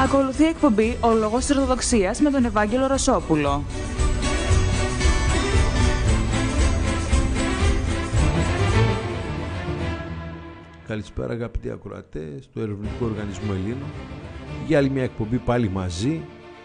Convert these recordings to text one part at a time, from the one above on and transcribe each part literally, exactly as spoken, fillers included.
Ακολουθεί η εκπομπή «Ο Λόγος της Ορθοδοξίας» με τον Ευάγγελο Ρωσόπουλο. Καλησπέρα αγαπητοί ακροατές του Ερευνητικού Οργανισμού Ελλήνων. Για άλλη μια εκπομπή πάλι μαζί.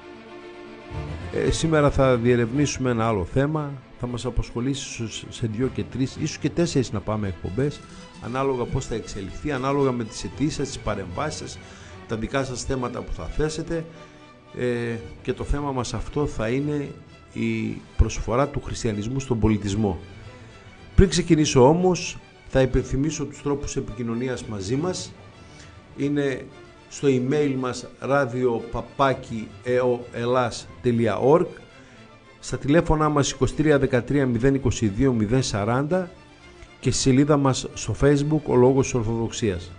Ε, σήμερα θα διερευνήσουμε ένα άλλο θέμα. Θα μας απασχολήσει σε δύο και τρεις, ίσως και τέσσερις να πάμε εκπομπές, ανάλογα πώς θα εξελιχθεί, ανάλογα με τις αιτήσεις σας, τις παρεμβάσεις, τα δικά σας θέματα που θα θέσετε. Ε, και το θέμα μας αυτό θα είναι η προσφορά του χριστιανισμού στον πολιτισμό. Πριν ξεκινήσω όμως, θα υπενθυμίσω τους τρόπους επικοινωνίας μαζί μας. Είναι στο email μας radio παπάκι εοελάς τελεία org, στα τηλέφωνά μας είκοσι τρία δεκατρία μηδέν είκοσι δύο μηδέν σαράντα και στη σελίδα μας στο Facebook «Ο Λόγος της Ορθοδοξίας».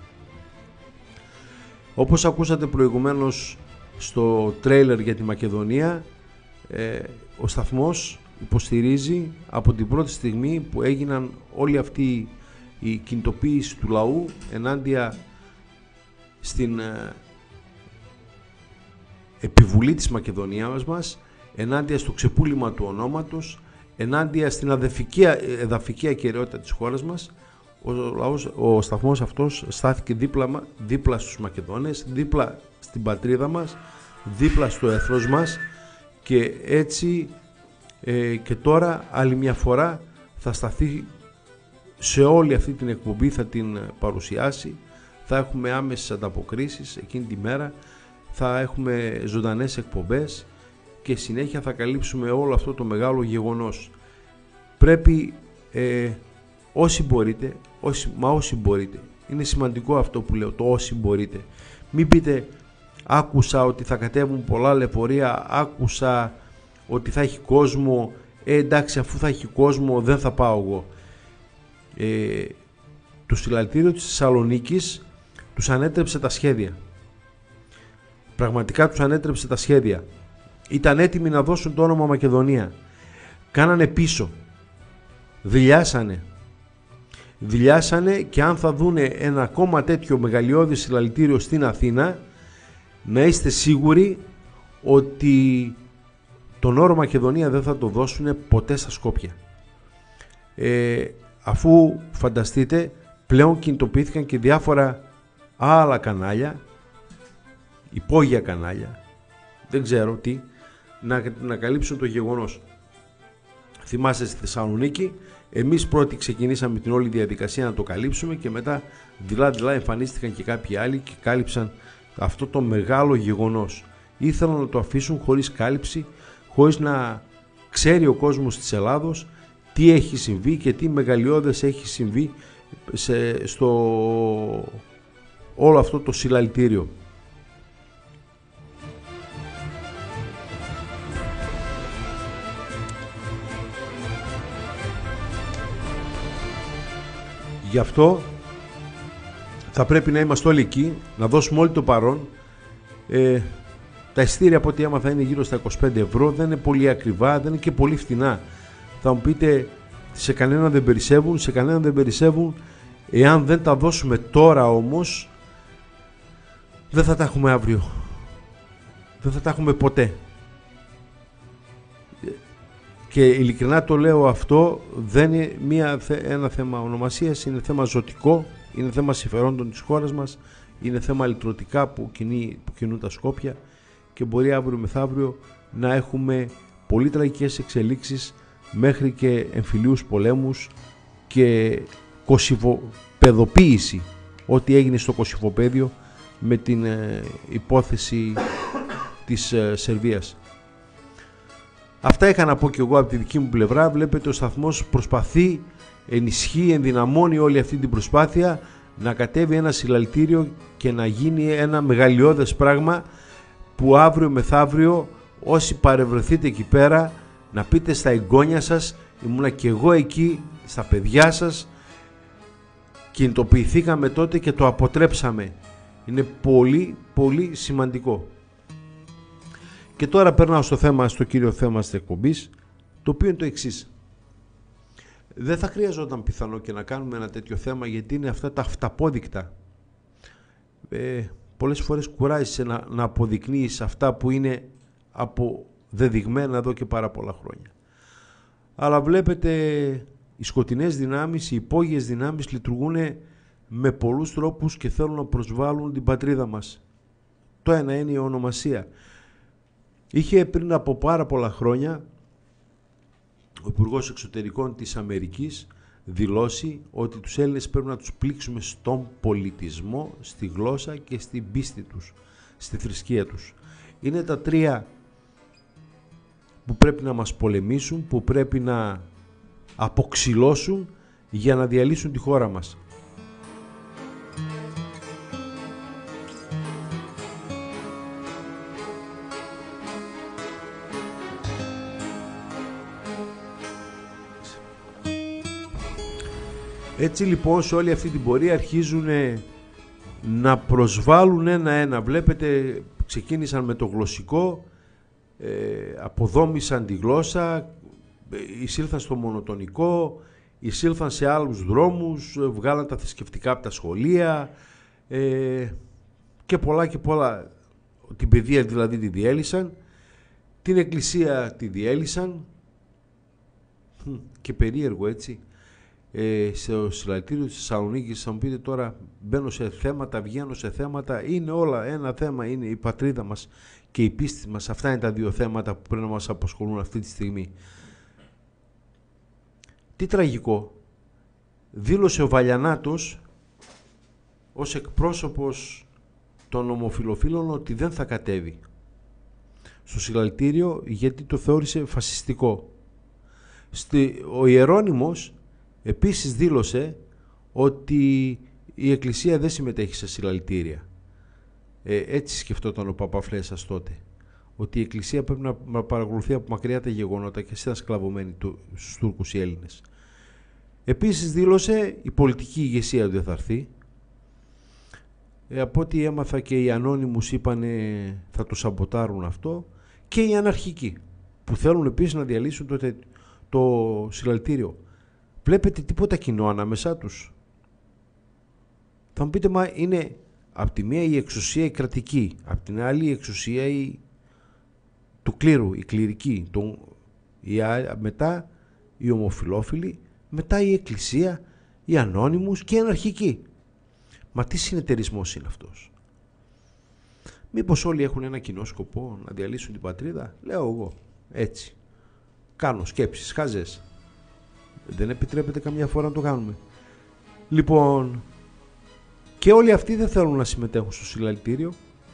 Όπως ακούσατε προηγουμένως στο τρέιλερ για τη Μακεδονία, ε, ο σταθμός υποστηρίζει από την πρώτη στιγμή που έγιναν όλη αυτή η κινητοποίηση του λαού ενάντια στην ε, επιβουλή της Μακεδονίας μας, ενάντια στο ξεπούλημα του ονόματος, ενάντια στην αδεφική, εδαφική ακεραιότητα της χώρας μας. Ο, λαός, ο σταθμός αυτός στάθηκε δίπλα, δίπλα στους Μακεδόνες, δίπλα στην πατρίδα μας, δίπλα στο έθνος μας, και έτσι ε, και τώρα άλλη μια φορά θα σταθεί σε όλη αυτή την εκπομπή, θα την παρουσιάσει. Θα έχουμε άμεσες ανταποκρίσεις εκείνη τη μέρα, θα έχουμε ζωντανές εκπομπές και συνέχεια θα καλύψουμε όλο αυτό το μεγάλο γεγονός. Πρέπει ε, όσοι μπορείτε, όσοι, μα όσοι μπορείτε, είναι σημαντικό αυτό που λέω, το όσοι μπορείτε. Μην πείτε άκουσα ότι θα κατέβουν πολλά λεωφορεία, άκουσα ότι θα έχει κόσμο, ε, εντάξει αφού θα έχει κόσμο δεν θα πάω εγώ. Ε, το συλλαλητήριο της Θεσσαλονίκης τους ανέτρεψε τα σχέδια. Πραγματικά τους ανέτρεψε τα σχέδια. Ήταν έτοιμοι να δώσουν το όνομα Μακεδονία. Κάνανε πίσω. Δηλιάσανε. Δηλιάσανε και αν θα δούνε ένα ακόμα τέτοιο μεγαλειώδη συλλαλητήριο στην Αθήνα, να είστε σίγουροι ότι τον όρο Μακεδονία δεν θα το δώσουν ποτέ στα Σκόπια. Ε, αφού φανταστείτε, πλέον κινητοποιήθηκαν και διάφορα άλλα κανάλια, υπόγεια κανάλια, δεν ξέρω τι, να, να καλύψουν το γεγονός. Θυμάστε στη Θεσσαλονίκη, εμείς πρώτοι ξεκινήσαμε την όλη διαδικασία να το καλύψουμε και μετά δειλά δειλά εμφανίστηκαν και κάποιοι άλλοι και κάλυψαν αυτό το μεγάλο γεγονός. Ήθελαν να το αφήσουν χωρίς κάλυψη, χωρίς να ξέρει ο κόσμος της Ελλάδος τι έχει συμβεί και τι μεγαλειώδες έχει συμβεί σε, στο όλο αυτό το συλλαλητήριο. Γι' αυτό θα πρέπει να είμαστε όλοι εκεί, να δώσουμε όλοι το παρόν. Ε, τα εισιτήρια από ό,τι έμαθα είναι γύρω στα είκοσι πέντε ευρώ, δεν είναι πολύ ακριβά, δεν είναι και πολύ φθηνά. Θα μου πείτε, σε κανέναν δεν περισσεύουν, σε κανέναν δεν περισσεύουν. Εάν δεν τα δώσουμε τώρα όμως, δεν θα τα έχουμε αύριο. Δεν θα τα έχουμε ποτέ. Και ειλικρινά το λέω αυτό, δεν είναι μια, ένα θέμα ονομασίας, είναι θέμα ζωτικό, είναι θέμα συμφερόντων της χώρας μας, είναι θέμα λυτρωτικά που, κινεί, που κινούν τα Σκόπια και μπορεί αύριο μεθαύριο να έχουμε πολύ τραγικές εξελίξεις μέχρι και εμφυλίους πολέμους και κωσυφοπεδοποίηση, ό,τι έγινε στο Κωσυφοπέδιο με την ε, υπόθεση της ε, Σερβίας. Αυτά είχα να πω και εγώ από τη δική μου πλευρά. Βλέπετε, ο σταθμός προσπαθεί, ενισχύει, ενδυναμώνει όλη αυτή την προσπάθεια να κατέβει ένα συλλαλητήριο και να γίνει ένα μεγαλειώδες πράγμα που αύριο μεθαύριο όσοι παρευρεθείτε εκεί πέρα να πείτε στα εγγόνια σας, ήμουνα και εγώ εκεί, στα παιδιά σας, κινητοποιηθήκαμε τότε και το αποτρέψαμε. Είναι πολύ πολύ σημαντικό. Και τώρα περνάω στο θέμα, στο κύριο θέμα της εκπομπής, το οποίο είναι το εξής. Δεν θα χρειαζόταν πιθανό και να κάνουμε ένα τέτοιο θέμα, γιατί είναι αυτά τα αυταπόδεικτα. Ε, πολλές φορές κουράζεσαι να, να αποδεικνύεις αυτά που είναι αποδεδειγμένα εδώ και πάρα πολλά χρόνια. Αλλά βλέπετε, οι σκοτεινές δυνάμεις, οι υπόγειες δυνάμεις λειτουργούν με πολλούς τρόπους και θέλουν να προσβάλλουν την πατρίδα μας. Το ένα είναι η ονομασία. Είχε πριν από πάρα πολλά χρόνια ο Υπουργός Εξωτερικών της Αμερικής δηλώσει ότι τους Έλληνες πρέπει να τους πλήξουμε στον πολιτισμό, στη γλώσσα και στην πίστη τους, στη θρησκεία τους. Είναι τα τρία που πρέπει να μας πολεμήσουν, που πρέπει να αποξυλώσουν για να διαλύσουν τη χώρα μας. Έτσι λοιπόν σε όλη αυτή την πορεία αρχίζουν να προσβάλλουν ένα-ένα. Βλέπετε, ξεκίνησαν με το γλωσσικό, ε, αποδόμησαν τη γλώσσα, εισήλθαν στο μονοτονικό, εισήλθαν σε άλλους δρόμους, βγάλαν τα θρησκευτικά από τα σχολεία ε, και πολλά και πολλά. Την παιδεία δηλαδή τη διέλυσαν, την εκκλησία τη διέλυσαν και περίεργο έτσι. Ε, στο συλλαλητήριο της Θεσσαλονίκης θα μου πείτε τώρα, μπαίνω σε θέματα, βγαίνω σε θέματα, είναι όλα ένα θέμα, είναι η πατρίδα μας και η πίστη μας. Αυτά είναι τα δύο θέματα που πρέπει να μας απασχολούν αυτή τη στιγμή. Τι τραγικό, δήλωσε ο Βαλιανάτος ως εκπρόσωπος των ομοφυλοφίλων ότι δεν θα κατέβει στο συλλαλητήριο γιατί το θεώρησε φασιστικό. Στη, ο Ιερώνυμος επίσης δήλωσε ότι η Εκκλησία δεν συμμετέχει σε συλλαλητήρια. Ε, έτσι σκεφτόταν ο Παπαφλέσσας τότε. Ότι η Εκκλησία πρέπει να, να παρακολουθεί από μακριά τα γεγονότα και ήταν σκλαβωμένοι του, στους Τούρκους οι Έλληνες. Επίσης δήλωσε η πολιτική ηγεσία ότι δεν θα έρθει. Ε, από ό,τι έμαθα και οι ανώνυμους είπαν θα το σαμποτάρουν αυτό, και οι αναρχικοί που θέλουν επίσης να διαλύσουν το, το συλλαλητήριο. Βλέπετε τίποτα κοινό ανάμεσά τους? Θα μου πείτε, μα είναι από τη μία η εξουσία η κρατική, από την άλλη η εξουσία η, του κλήρου, η κληρική, το, η, μετά οι ομοφυλόφιλοι, μετά η εκκλησία, οι ανώνυμους και οι αναρχικοί. Μα τι συνεταιρισμός είναι αυτός? Μήπως όλοι έχουν ένα κοινό σκοπό, να διαλύσουν την πατρίδα? Λέω εγώ, έτσι. Κάνω σκέψεις χάζες. Δεν επιτρέπεται καμιά φορά να το κάνουμε. Λοιπόν, και όλοι αυτοί δεν θέλουν να συμμετέχουν στο συλλαλητήριο.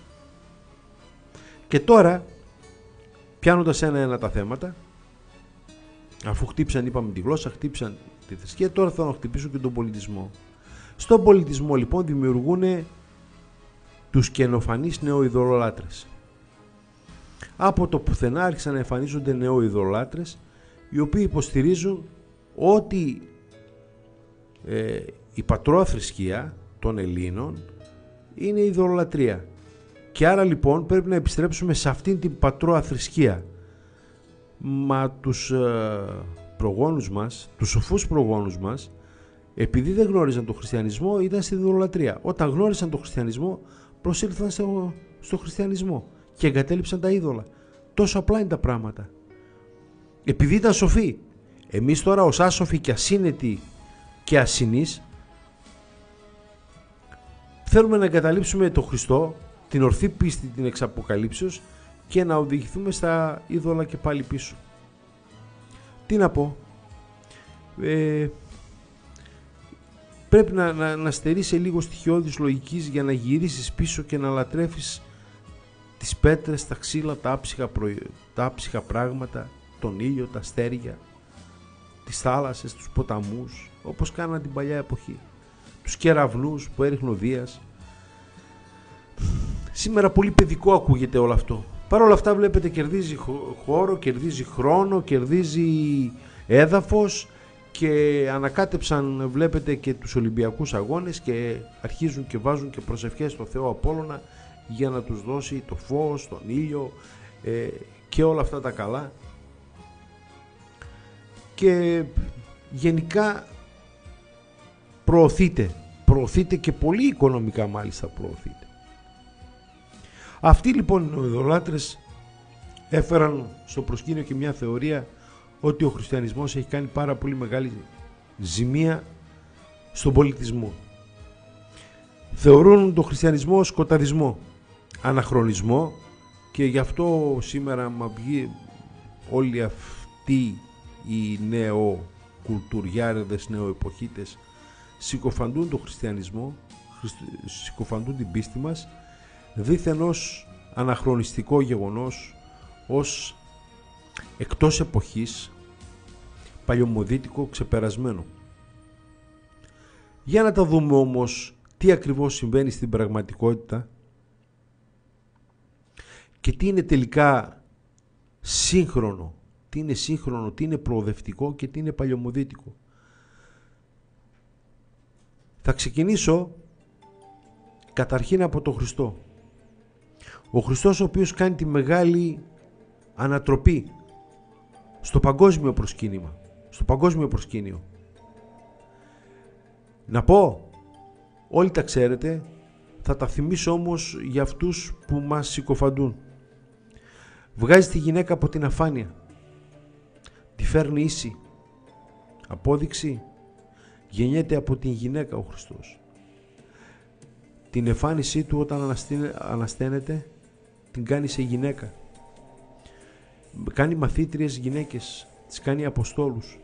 Και τώρα, πιάνοντας ένα-ένα τα θέματα, αφού χτύπησαν, είπαμε, τη γλώσσα, χτύπησαν τη θρησκεία, τώρα θέλουν να χτυπήσουν και τον πολιτισμό. Στον πολιτισμό λοιπόν δημιουργούν τους καινοφανείς νεοειδωλολάτρες. Από το πουθενά άρχισαν να εμφανίζονται νεοειδωλολάτρες, οι οποίοι υποστηρίζουν ότι ε, η πατρόα θρησκεία των Ελλήνων είναι η ειδωλολατρία. Και άρα λοιπόν πρέπει να επιστρέψουμε σε αυτήν την πατρόα θρησκεία. Μα τους ε, προγόνους μας, τους σοφούς προγόνους μας, επειδή δεν γνώριζαν τον χριστιανισμό, ήταν στη ειδωλολατρία. Όταν γνώρισαν τον χριστιανισμό, προσήλθαν στο, στο χριστιανισμό και εγκατέλειψαν τα είδωλα. Τόσο απλά είναι τα πράγματα. Επειδή ήταν σοφοί. Εμείς τώρα ως άσοφοι και ασύνετοι και ασυνείς θέλουμε να εγκαταλείψουμε τον Χριστό, την ορθή πίστη την εξαποκαλύψεως και να οδηγηθούμε στα είδωλα και πάλι πίσω. Τι να πω, ε, πρέπει να, να, να στερείς σε λίγο στοιχειώδης λογικής για να γυρίσεις πίσω και να λατρεύεις τις πέτρες, τα ξύλα, τα άψυχα, προϊ... τα άψυχα πράγματα, τον ήλιο, τα αστέρια, τις θάλασσες, τους ποταμούς, όπως κάναν την παλιά εποχή, τους κεραυνούς που έριχνε ο Δίας. Σήμερα πολύ παιδικό ακούγεται όλο αυτό. Παρ' όλα αυτά βλέπετε κερδίζει χώρο, κερδίζει χρόνο, κερδίζει έδαφος και ανακάτεψαν, βλέπετε, και τους Ολυμπιακούς Αγώνες και αρχίζουν και βάζουν και προσευχές στο Θεό Απόλλωνα για να τους δώσει το φως, τον ήλιο ε, και όλα αυτά τα καλά. Και γενικά προωθείτε, προωθείτε και πολύ οικονομικά μάλιστα προωθείτε. Αυτοί λοιπόν οι ειδωλάτρες έφεραν στο προσκήνιο και μια θεωρία ότι ο χριστιανισμός έχει κάνει πάρα πολύ μεγάλη ζημία στον πολιτισμό. Θεωρούν τον χριστιανισμό σκοταδισμό, αναχρονισμό, και γι' αυτό σήμερα μα βγει όλοι αυτοί οι νεοκουλτουριάριδες, νεοεποχίτες συκοφαντούν τον χριστιανισμό, συκοφαντούν την πίστη μας, δήθεν ως αναχρονιστικό γεγονός, ως εκτός εποχής, παλιωμοδίτικο, ξεπερασμένο. Για να τα δούμε όμως τι ακριβώς συμβαίνει στην πραγματικότητα και τι είναι τελικά σύγχρονο, τι είναι σύγχρονο, τι είναι προοδευτικό και τι είναι παλιωμοδίτικο. Θα ξεκινήσω καταρχήν από τον Χριστό. Ο Χριστός ο οποίος κάνει τη μεγάλη ανατροπή στο παγκόσμιο προσκύνημα, στο παγκόσμιο προσκήνιο. Να πω, όλοι τα ξέρετε, θα τα θυμίσω όμως για αυτούς που μας συκοφαντούν. Βγάζει τη γυναίκα από την αφάνεια, τη φέρνει ίση. Απόδειξη, γεννιέται από την γυναίκα ο Χριστός. Την εμφάνισή του όταν ανασταίνεται την κάνει σε γυναίκα. Κάνει μαθήτριες γυναίκες, τις κάνει αποστόλους.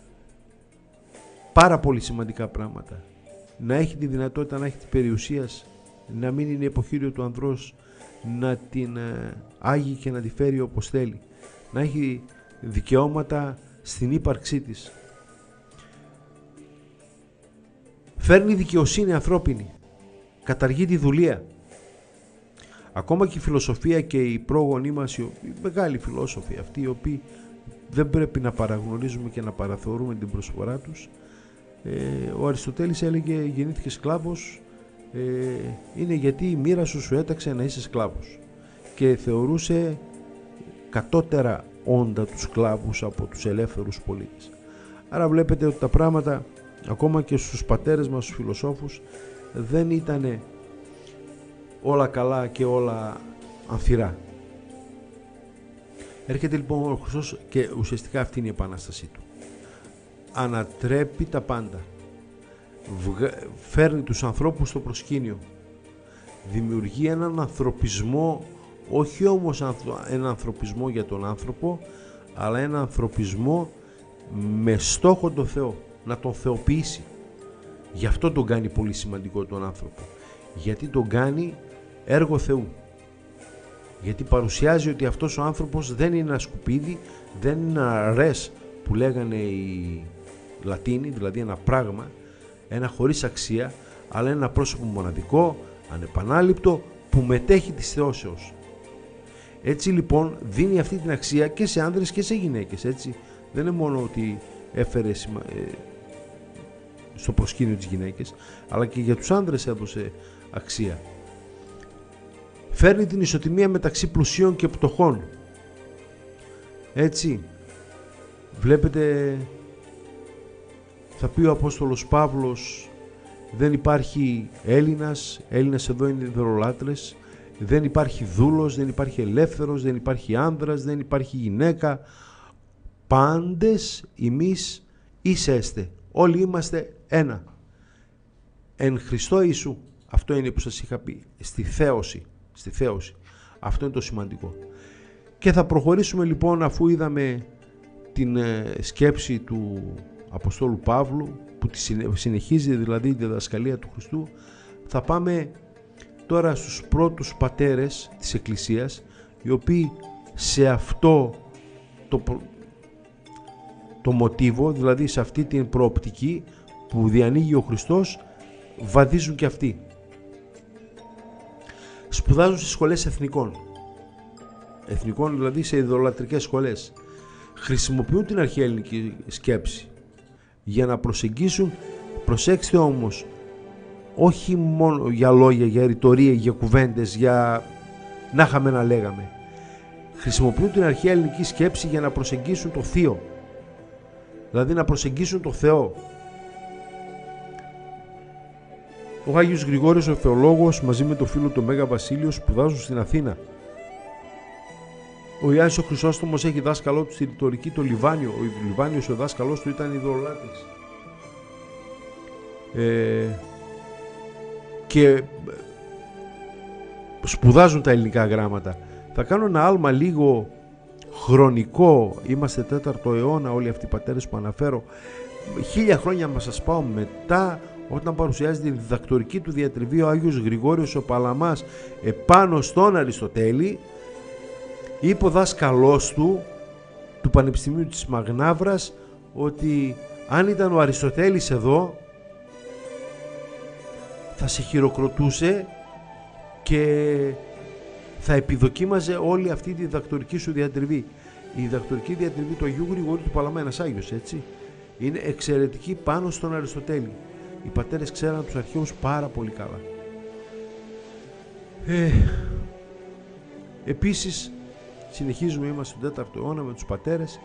Πάρα πολύ σημαντικά πράγματα. Να έχει τη δυνατότητα να έχει την περιουσίας, να μην είναι υποχείριο του ανδρός, να την ε, άγει και να τη φέρει όπως θέλει. Να έχει δικαιώματα στην ύπαρξή της. Φέρνει δικαιοσύνη ανθρώπινη. Καταργεί τη δουλεία. Ακόμα και η φιλοσοφία και οι πρόγονοί μας, οι μεγάλοι φιλόσοφοι, αυτοί οι οποίοι δεν πρέπει να παραγνωρίζουμε και να παραθεωρούμε την προσφορά τους. Ε, ο Αριστοτέλης έλεγε γεννήθηκε σκλάβος, ε, είναι γιατί η μοίρα σου σου έταξε να είσαι σκλάβος, και θεωρούσε κατώτερα όντα τους σκλάβους από τους ελεύθερους πολίτες. Άρα βλέπετε ότι τα πράγματα ακόμα και στους πατέρες μας, στους φιλοσόφους, δεν ήταν όλα καλά και όλα αμφιρά. Έρχεται λοιπόν ο Χριστός και ουσιαστικά αυτή είναι η επανάστασή του. Ανατρέπει τα πάντα. Βγα... Φέρνει τους ανθρώπους στο προσκήνιο. Δημιουργεί έναν ανθρωπισμό, όχι όμως έναν ανθρωπισμό για τον άνθρωπο, αλλά έναν ανθρωπισμό με στόχο τον Θεό, να τον θεοποιήσει. Γι' αυτό τον κάνει πολύ σημαντικό τον άνθρωπο. Γιατί τον κάνει έργο Θεού. Γιατί παρουσιάζει ότι αυτός ο άνθρωπος δεν είναι ένα σκουπίδι, δεν είναι ένα ρες που λέγανε οι Λατίνοι, δηλαδή ένα πράγμα, ένα χωρίς αξία, αλλά ένα πρόσωπο μοναδικό, ανεπανάληπτο, που μετέχει της θεώσεως. Έτσι λοιπόν δίνει αυτή την αξία και σε άνδρες και σε γυναίκες. Έτσι δεν είναι μόνο ότι έφερε στο προσκήνιο τις γυναίκες, αλλά και για τους άνδρες έδωσε αξία. Φέρνει την ισοτιμία μεταξύ πλουσίων και πτωχών. Έτσι βλέπετε, θα πει ο Απόστολος Παύλος, δεν υπάρχει Έλληνας, Έλληνας εδώ είναι ειδωλολάτρες, δεν υπάρχει δούλος, δεν υπάρχει ελεύθερος, δεν υπάρχει άνδρας, δεν υπάρχει γυναίκα, πάντες εμείς είσαστε, όλοι είμαστε ένα. Εν Χριστώ Ιησού, αυτό είναι που σας είχα πει, στη θέωση, στη θέωση. Αυτό είναι το σημαντικό. Και θα προχωρήσουμε λοιπόν, αφού είδαμε την ε, σκέψη του Αποστόλου Παύλου, που τη συνεχίζει δηλαδή τη διδασκαλία του Χριστού, θα πάμε τώρα στους πρώτους πατέρες της Εκκλησίας, οι οποίοι σε αυτό το, το μοτίβο, δηλαδή σε αυτή την προοπτική που διανοίγει ο Χριστός, βαδίζουν και αυτοί. Σπουδάζουν στις σχολές εθνικών, εθνικών δηλαδή σε ειδωλατρικές σχολές. Χρησιμοποιούν την αρχαία ελληνική σκέψη για να προσεγγίσουν, προσέξτε όμως, όχι μόνο για λόγια, για ρητορία, για κουβέντες, για να είχαμε να λέγαμε. Χρησιμοποιούν την αρχαία ελληνική σκέψη για να προσεγγίσουν το θείο, δηλαδή να προσεγγίσουν το Θεό. Ο Άγιος Γρηγόριος ο Θεολόγος μαζί με τον φίλο του Μέγα Βασίλειο σπουδάζουν στην Αθήνα. Ο Ιάννης ο Χρυσόστομος έχει δάσκαλό του στη ρητορική το Λιβάνιο. Ο Λιβάνιος ο δάσκαλός του ήταν ειδωλολάτρης. Ε, και σπουδάζουν τα ελληνικά γράμματα. Θα κάνω ένα άλμα λίγο χρονικό. Είμαστε τέταρτο αιώνα όλοι αυτοί οι πατέρες που αναφέρω. Χίλια χρόνια μας σας πάω μετά, όταν παρουσιάζεται η διδακτορική του διατριβή ο Άγιος Γρηγόριος ο Παλαμάς επάνω στον Αριστοτέλη, είπε ο δάσκαλός του του Πανεπιστημίου της Μαγνάβρας ότι αν ήταν ο Αριστοτέλης εδώ θα σε χειροκροτούσε και θα επιδοκίμαζε όλη αυτή τη διδακτορική σου διατριβή. Η διδακτορική διατριβή του Αγίου Γρηγορίου του Παλαμά, ένας Άγιος, έτσι, είναι εξαιρετική πάνω στον Αριστοτέλη. Οι πατέρες ξέραν τους αρχαίους πάρα πολύ καλά. Ε, επίσης, συνεχίζουμε, είμαστε στον τέταρτο αιώνα με τους πατέρες.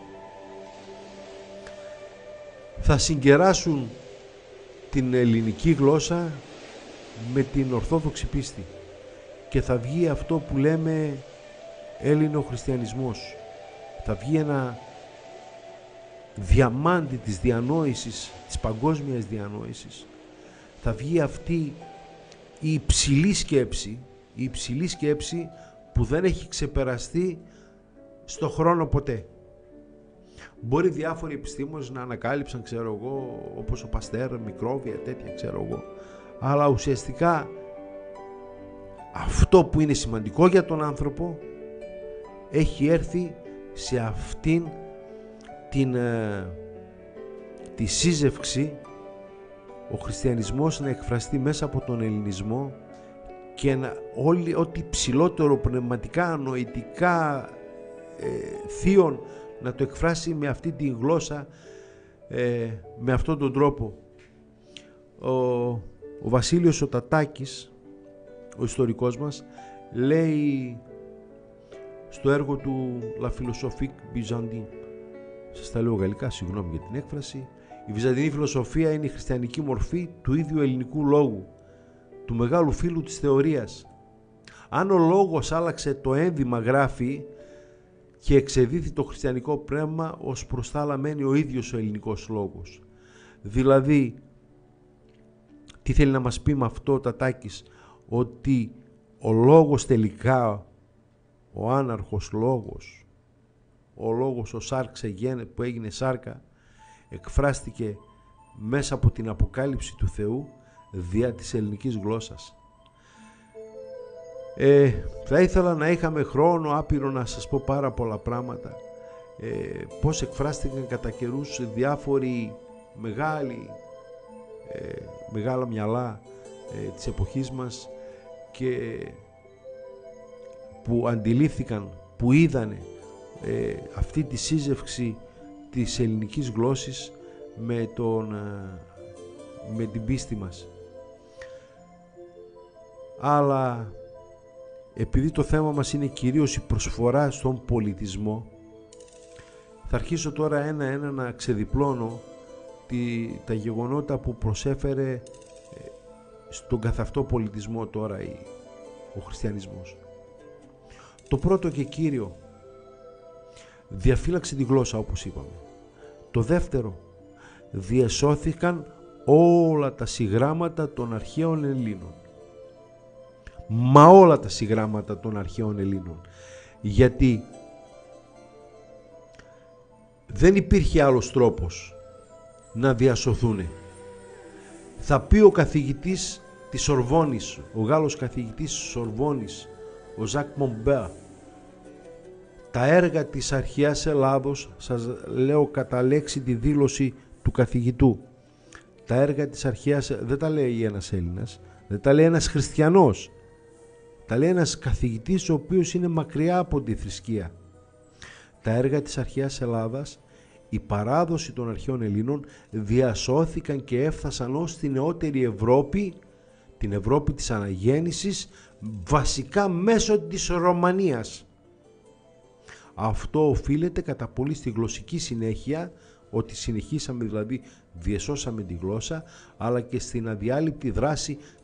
Θα συγκεράσουν την ελληνική γλώσσα με την ορθόδοξη πίστη και θα βγει αυτό που λέμε Έλληνο χριστιανισμός. Θα βγει ένα διαμάντι της διανόησης, της παγκόσμιας διανόησης. Θα βγει αυτή η υψηλή σκέψη, η υψηλή σκέψη που δεν έχει ξεπεραστεί στο χρόνο ποτέ. Μπορεί διάφοροι επιστήμονες να ανακάλυψαν, ξέρω εγώ, όπως ο Παστέρ, μικρόβια, τέτοια, ξέρω εγώ. Αλλά ουσιαστικά αυτό που είναι σημαντικό για τον άνθρωπο έχει έρθει σε αυτήν την ε, τη σύζευξη, ο χριστιανισμός να εκφραστεί μέσα από τον ελληνισμό και να, όλοι, ό,τι ψηλότερο πνευματικά, νοητικά ε, θείον να το εκφράσει με αυτή τη γλώσσα, ε, με αυτόν τον τρόπο. Ο, ο Βασίλειος ο Τατάκης, ο ιστορικός μας, λέει στο έργο του La Philosophique Byzantine, σας τα λέω γαλλικά, συγγνώμη για την έκφραση, η βυζαντινή φιλοσοφία είναι η χριστιανική μορφή του ίδιου ελληνικού λόγου, του μεγάλου φίλου της θεωρίας. Αν ο λόγος άλλαξε το ένδυμα, γράφει, και εξεδίθη το χριστιανικό πνεύμα, ως προς τα άλλα μένει ο ίδιος ο ελληνικός λόγος. Δηλαδή, τι θέλει να μας πει με αυτό ο Τατάκης? Ότι ο λόγος τελικά, ο άναρχος λόγος, ο λόγος ο σάρξε γένε, που έγινε σάρκα, εκφράστηκε μέσα από την αποκάλυψη του Θεού δια της ελληνικής γλώσσας. Ε, θα ήθελα να είχαμε χρόνο άπειρο να σας πω πάρα πολλά πράγματα, ε, πώς εκφράστηκαν κατά καιρούς διάφοροι μεγάλοι ε, μεγάλα μυαλά ε, της εποχής μας και που αντιλήφθηκαν, που είδανε ε, αυτή τη σύζευξη της ελληνικής γλώσσης με, τον, ε, με την πίστη μας. Αλλά επειδή το θέμα μας είναι κυρίως η προσφορά στον πολιτισμό, θα αρχίσω τώρα ένα-ένα να ξεδιπλώνω τη, τα γεγονότα που προσέφερε στον καθ' αυτό πολιτισμό τώρα η, ο χριστιανισμός. Το πρώτο και κύριο, διαφύλαξε τη γλώσσα, όπως είπαμε. Το δεύτερο, διεσώθηκαν όλα τα συγγράμματα των αρχαίων Ελλήνων. Μα όλα τα συγγράμματα των αρχαίων Ελλήνων. Γιατί δεν υπήρχε άλλος τρόπος να διασωθούνε. Θα πει ο καθηγητής της Σορβόνης, ο Γάλλος καθηγητής της Σορβόνης, ο Ζακ Μομπέα, τα έργα της αρχαίας Ελλάδος, σας λέω κατά λέξη τη δήλωση του καθηγητού, τα έργα της αρχαίας, δεν τα λέει ένας Έλληνας, δεν τα λέει ένας χριστιανός, τα λέει ένας καθηγητής ο οποίος είναι μακριά από τη θρησκεία. Τα έργα της αρχαίας Ελλάδας, η παράδοση των αρχαίων Ελλήνων, διασώθηκαν και έφτασαν ως την νεότερη Ευρώπη, την Ευρώπη της αναγέννησης, βασικά μέσω της Ρωμανίας. Αυτό οφείλεται κατά πολύ στη γλωσσική συνέχεια, ότι συνεχίσαμε δηλαδή, διεσώσαμε τη γλώσσα, αλλά και στην αδιάλειπτη δράση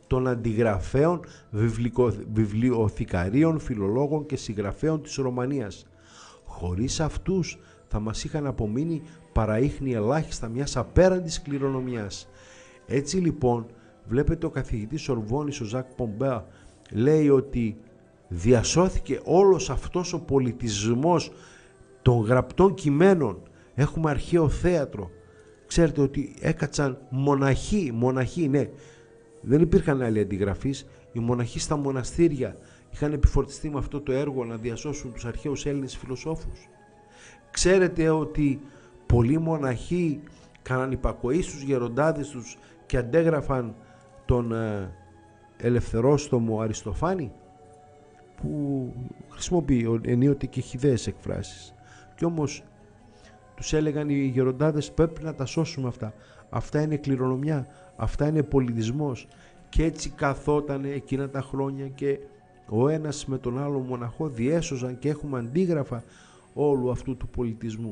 των αντιγραφέων, βιβλικο, βιβλιοθηκαρίων, φιλολόγων και συγγραφέων της Ρωμανίας. Χωρίς αυτούς θα μας είχαν απομείνει παραΐχνη ελάχιστα μιας απέραντης κληρονομιάς. Έτσι λοιπόν βλέπετε ο καθηγητής Σορβόνης, ο Ζακ Πομπέα, λέει ότι διασώθηκε όλος αυτός ο πολιτισμός των γραπτών κειμένων. Έχουμε αρχαίο θέατρο. Ξέρετε ότι έκατσαν μοναχοί, μοναχοί, ναι, δεν υπήρχαν άλλοι αντιγραφείς. Οι μοναχοί στα μοναστήρια είχαν επιφορτιστεί με αυτό το έργο να διασώσουν τους αρχαίους Έλληνες φιλοσόφους. Ξέρετε ότι πολλοί μοναχοί κάναν υπακοή στους γεροντάδες τους και αντέγραφαν τον ε, ελευθερόστομο Αριστοφάνη, που χρησιμοποιεί ενίοτε και χυδαίες εκφράσεις. Κι όμως τους έλεγαν οι γεροντάδες, πρέπει να τα σώσουμε αυτά. Αυτά είναι κληρονομιά, αυτά είναι πολιτισμός. Και έτσι καθόταν εκείνα τα χρόνια και ο ένας με τον άλλο μοναχό διέσωζαν και έχουμε αντίγραφα όλου αυτού του πολιτισμού.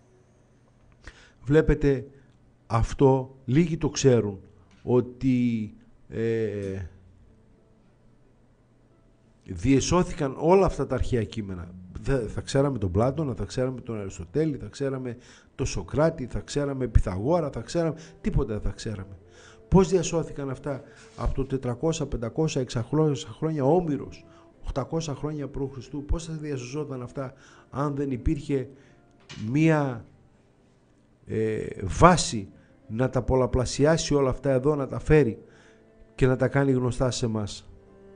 Βλέπετε, αυτό λίγοι το ξέρουν, ότι ε, διεσώθηκαν όλα αυτά τα αρχαία κείμενα. Θα ξέραμε τον Πλάτωνα, θα ξέραμε τον Αριστοτέλη, θα ξέραμε τον Σοκράτη, θα ξέραμε Πυθαγόρα, θα ξέραμε, τίποτα δεν θα ξέραμε. Πώς διασώθηκαν αυτά από το τετρακόσια, πεντακόσια, εξακόσια χρόνια Όμηρος, οκτακόσια χρόνια π.Χ. Πώς θα διασωζόταν αυτά αν δεν υπήρχε μία ε, βάση να τα πολλαπλασιάσει όλα αυτά εδώ, να τα φέρει και να τα κάνει γνωστά σε εμάς.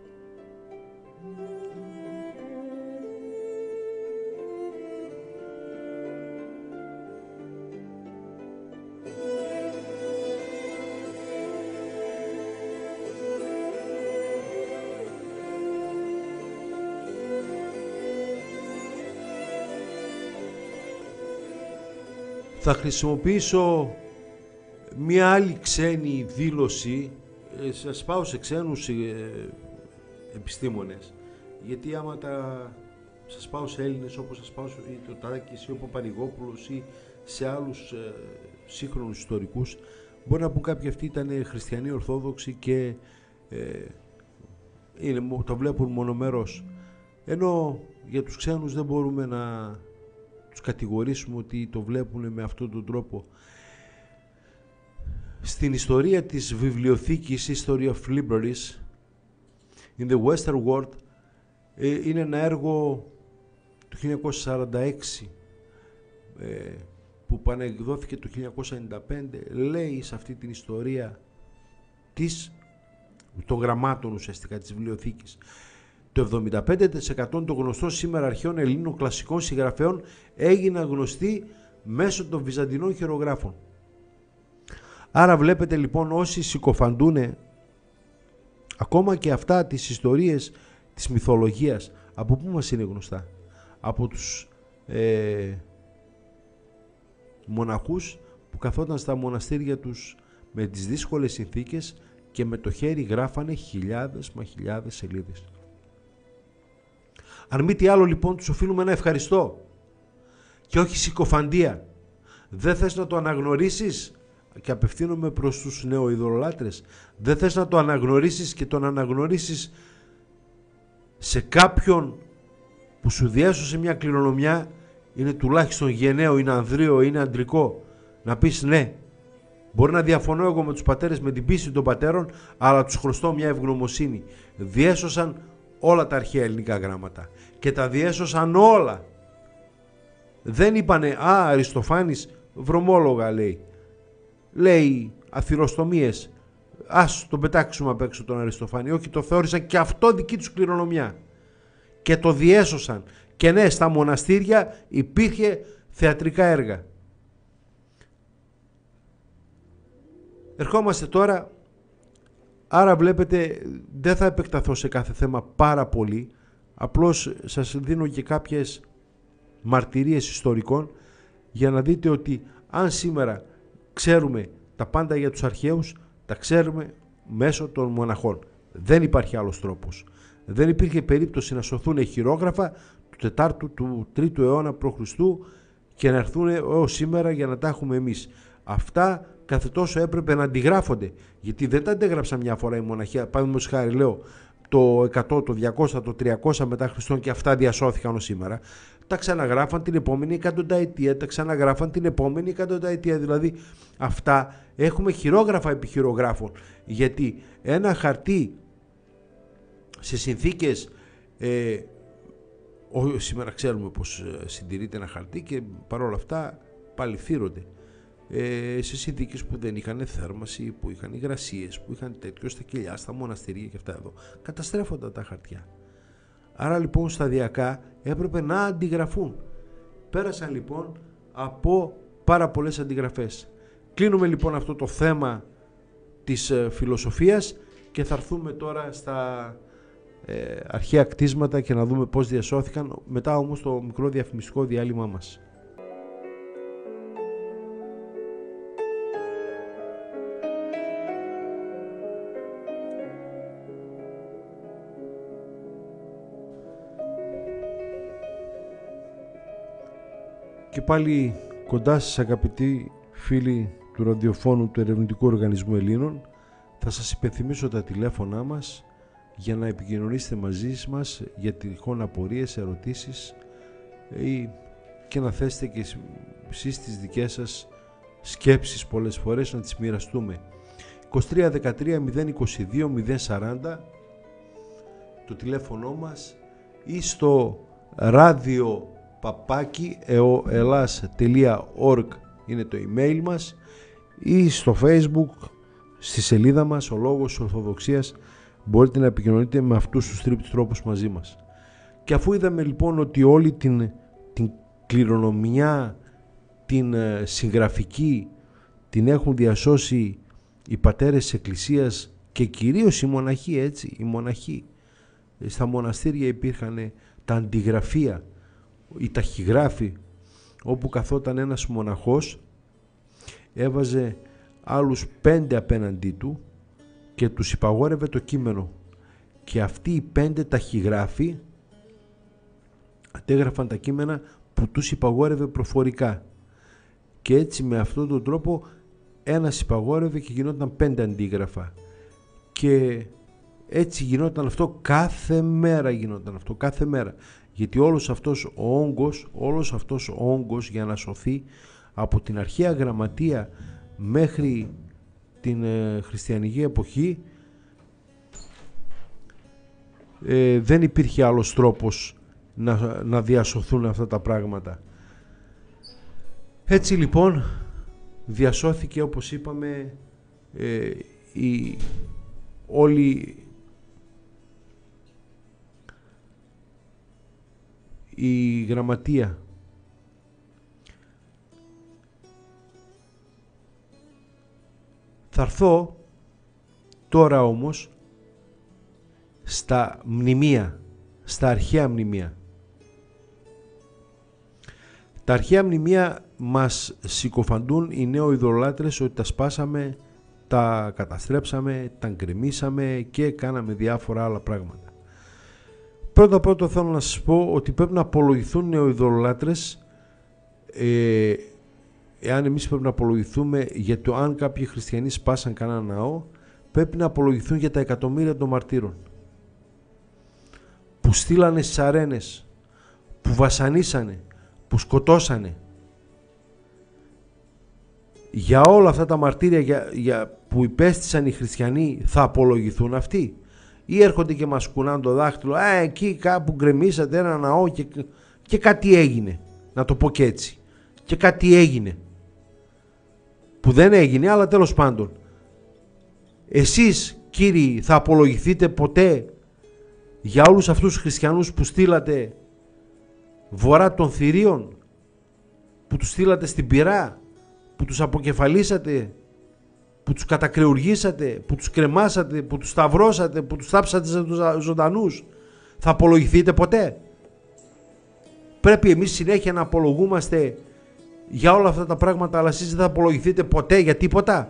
Θα χρησιμοποιήσω μία άλλη ξένη δήλωση, ε, σας πάω σε ξένους ε, επιστήμονες, γιατί άμα τα, σας πάω σε Έλληνες όπως σας πάω σε ο Τάκης ή ο Παπαρηγόπουλος ή σε άλλους ε, σύγχρονους ιστορικούς, μπορεί να πούν κάποιοι αυτοί ήταν χριστιανοί ορθόδοξοι και ε, είναι, το βλέπουν μονομερός, ενώ για τους ξένους δεν μπορούμε να τους κατηγορήσουμε ότι το βλέπουν με αυτόν τον τρόπο. Στην ιστορία της βιβλιοθήκης, History of Libraries in the Western World, είναι ένα έργο του χίλια εννιακόσια σαράντα έξι που πανεκδόθηκε το χίλια εννιακόσια ενενήντα πέντε. Λέει σε αυτή την ιστορία της, των γραμμάτων ουσιαστικά της βιβλιοθήκης, το εβδομήντα πέντε τοις εκατό των γνωστών σήμερα αρχαίων Ελλήνων κλασικών συγγραφέων έγιναν γνωστοί μέσω των βυζαντινών χειρογράφων. Άρα βλέπετε λοιπόν, όσοι συκοφαντούν ακόμα και αυτά τις ιστορίες της μυθολογίας, από πού μας είναι γνωστά? Από τους ε, μοναχούς που καθόταν στα μοναστήρια τους με τις δύσκολες συνθήκες και με το χέρι γράφανε χιλιάδες μα χιλιάδες σελίδες. Αν μη τι άλλο λοιπόν, τους οφείλουμε ένα ευχαριστώ και όχι συκοφαντία. Δεν θες να το αναγνωρίσεις, και απευθύνομαι προς τους νεοειδωλολάτρες, δεν θες να το αναγνωρίσεις και τον αναγνωρίσεις σε κάποιον που σου διέσωσε μια κληρονομιά, είναι τουλάχιστον γενναίο, είναι ανδρείο, είναι αντρικό, να πεις ναι, μπορεί να διαφωνώ εγώ με τους πατέρες, με την πίστη των πατέρων, αλλά τους χρωστώ μια ευγνωμοσύνη. Διέσωσαν όλα τα αρχαία ελληνικά γράμματα και τα διέσωσαν όλα. Δεν είπανε «Α, Αριστοφάνης βρωμόλογα», λέει. Λέει αθυροστομίες, ας τον πετάξουμε απ' έξω τον Αριστοφάνη. Όχι, το θεώρησαν και αυτό δική τους κληρονομιά και το διέσωσαν. Και ναι, στα μοναστήρια υπήρχε θεατρικά έργα. Ερχόμαστε τώρα, άρα βλέπετε δεν θα επεκταθώ σε κάθε θέμα πάρα πολύ, απλώς σας δίνω και κάποιες μαρτυρίες ιστορικών για να δείτε ότι αν σήμερα ξέρουμε τα πάντα για τους αρχαίους, τα ξέρουμε μέσω των μοναχών. Δεν υπάρχει άλλος τρόπος. Δεν υπήρχε περίπτωση να σωθούν χειρόγραφα του τετάρτου, του τρίτου αιώνα π.Χ. και να έρθουν έως σήμερα για να τα έχουμε εμείς. Αυτά κάθε τόσο έπρεπε να αντιγράφονται. Γιατί δεν τα αντέγραψαν μια φορά οι μοναχοί. Παραδείγματος χάρη, λέω, το εκατό, το διακόσια, το τριακόσια μετά Χριστόν και αυτά διασώθηκαν ως σήμερα. Τα ξαναγράφαν την επόμενη εκατονταετία, τα ξαναγράφαν την επόμενη εκατονταετία. Δηλαδή αυτά έχουμε χειρόγραφα επί χειρογράφων. Γιατί ένα χαρτί σε συνθήκες, ε, ό, σήμερα ξέρουμε πως συντηρείται ένα χαρτί και παρόλα αυτά πάλι φύρονται. Ε, σε συνθήκες που δεν είχαν θέρμαση, που είχαν υγρασίες, που είχαν τέτοιο στα κοιλιά, στα μοναστηρία και αυτά εδώ, καταστρέφονταν τα χαρτιά. Άρα λοιπόν σταδιακά έπρεπε να αντιγραφούν. Πέρασαν λοιπόν από πάρα πολλές αντιγραφές. Κλείνουμε λοιπόν αυτό το θέμα της ε, φιλοσοφίας και θα έρθουμε τώρα στα ε, αρχαία κτίσματα και να δούμε πώς διασώθηκαν, μετά όμως το μικρό διαφημιστικό διάλειμμα μας. Και πάλι κοντά σας, αγαπητοί φίλοι του ραδιοφώνου του Ερευνητικού Οργανισμού Ελλήνων, θα σας υπενθυμίσω τα τηλέφωνά μας για να επικοινωνήσετε μαζί μας για τυχόν απορίες, ερωτήσεις ή και να θέσετε και εσείς τις δικές σας σκέψεις πολλές φορές, να τις μοιραστούμε. είκοσι τρία δεκατρία μηδέν είκοσι δύο μηδέν σαράντα το τηλέφωνο μας, ή στο ράδιο παπάκι εολάς τελεία org είναι το email μας, ή στο Facebook στη σελίδα μας ο Λόγος Ορθοδοξίας μπορείτε να επικοινωνείτε με αυτούς τους τρεις τρόπους μαζί μας. Και αφού είδαμε λοιπόν ότι όλη την, την κληρονομιά, την ε, συγγραφική την έχουν διασώσει οι πατέρες της Εκκλησίας και κυρίως οι μοναχοί, έτσι, οι μοναχοί. Στα μοναστήρια υπήρχαν τα αντιγραφεία, οι ταχυγράφοι, όπου καθόταν ένας μοναχός, έβαζε άλλους πέντε απέναντί του και τους υπαγόρευε το κείμενο, και αυτοί οι πέντε ταχυγράφοι αντέγραφαν τα κείμενα που τους υπαγόρευε προφορικά, και έτσι με αυτόν τον τρόπο ένας υπαγόρευε και γινόταν πέντε αντίγραφα, και έτσι γινόταν αυτό κάθε μέρα, γινόταν αυτό κάθε μέρα. Γιατί όλος αυτός ο όγκος, όλος αυτός ο όγκος για να σωθεί από την αρχαία γραμματεία μέχρι την ε, χριστιανική εποχή, ε, δεν υπήρχε άλλος τρόπος να, να διασωθούν αυτά τα πράγματα. Έτσι λοιπόν διασώθηκε, όπως είπαμε, ε, η, όλη η γραμματεία. Θα έρθω τώρα όμως στα μνημεία, στα αρχαία μνημεία. Τα αρχαία μνημεία μας συκοφαντούν οι νεοειδωλάτρες ότι τα σπάσαμε, τα καταστρέψαμε, τα γκρεμίσαμε και κάναμε διάφορα άλλα πράγματα. Πρώτα πρώτα θέλω να σας πω ότι πρέπει να απολογηθούν νεοειδωλάτρες, ε, εάν εμείς πρέπει να απολογηθούμε για το αν κάποιοι χριστιανοί σπάσαν κανένα ναό, πρέπει να απολογηθούν για τα εκατομμύρια των μαρτύρων που στείλανε στις αρένες, που βασανίσανε, που σκοτώσανε. Για όλα αυτά τα μαρτύρια για, για, που υπέστησαν οι χριστιανοί, θα απολογηθούν αυτοί, ή έρχονται και μας κουνάνε το δάχτυλο, α, εκεί κάπου γκρεμίσατε ένα ναό και, και κάτι έγινε, να το πω και έτσι, και κάτι έγινε που δεν έγινε, αλλά τέλος πάντων. Εσείς κύριοι θα απολογηθείτε ποτέ για όλους αυτούς τους χριστιανούς που στείλατε βορρά των θηρίων, που τους στείλατε στην πυρά, που τους αποκεφαλίσατε, που τους κατακρεουργήσατε, που τους κρεμάσατε, που τους σταυρώσατε, που τους θάψατε ζωντανούς? Θα απολογηθείτε ποτέ? Πρέπει εμείς συνέχεια να απολογούμαστε για όλα αυτά τα πράγματα, αλλά εσείς δεν θα απολογηθείτε ποτέ για τίποτα?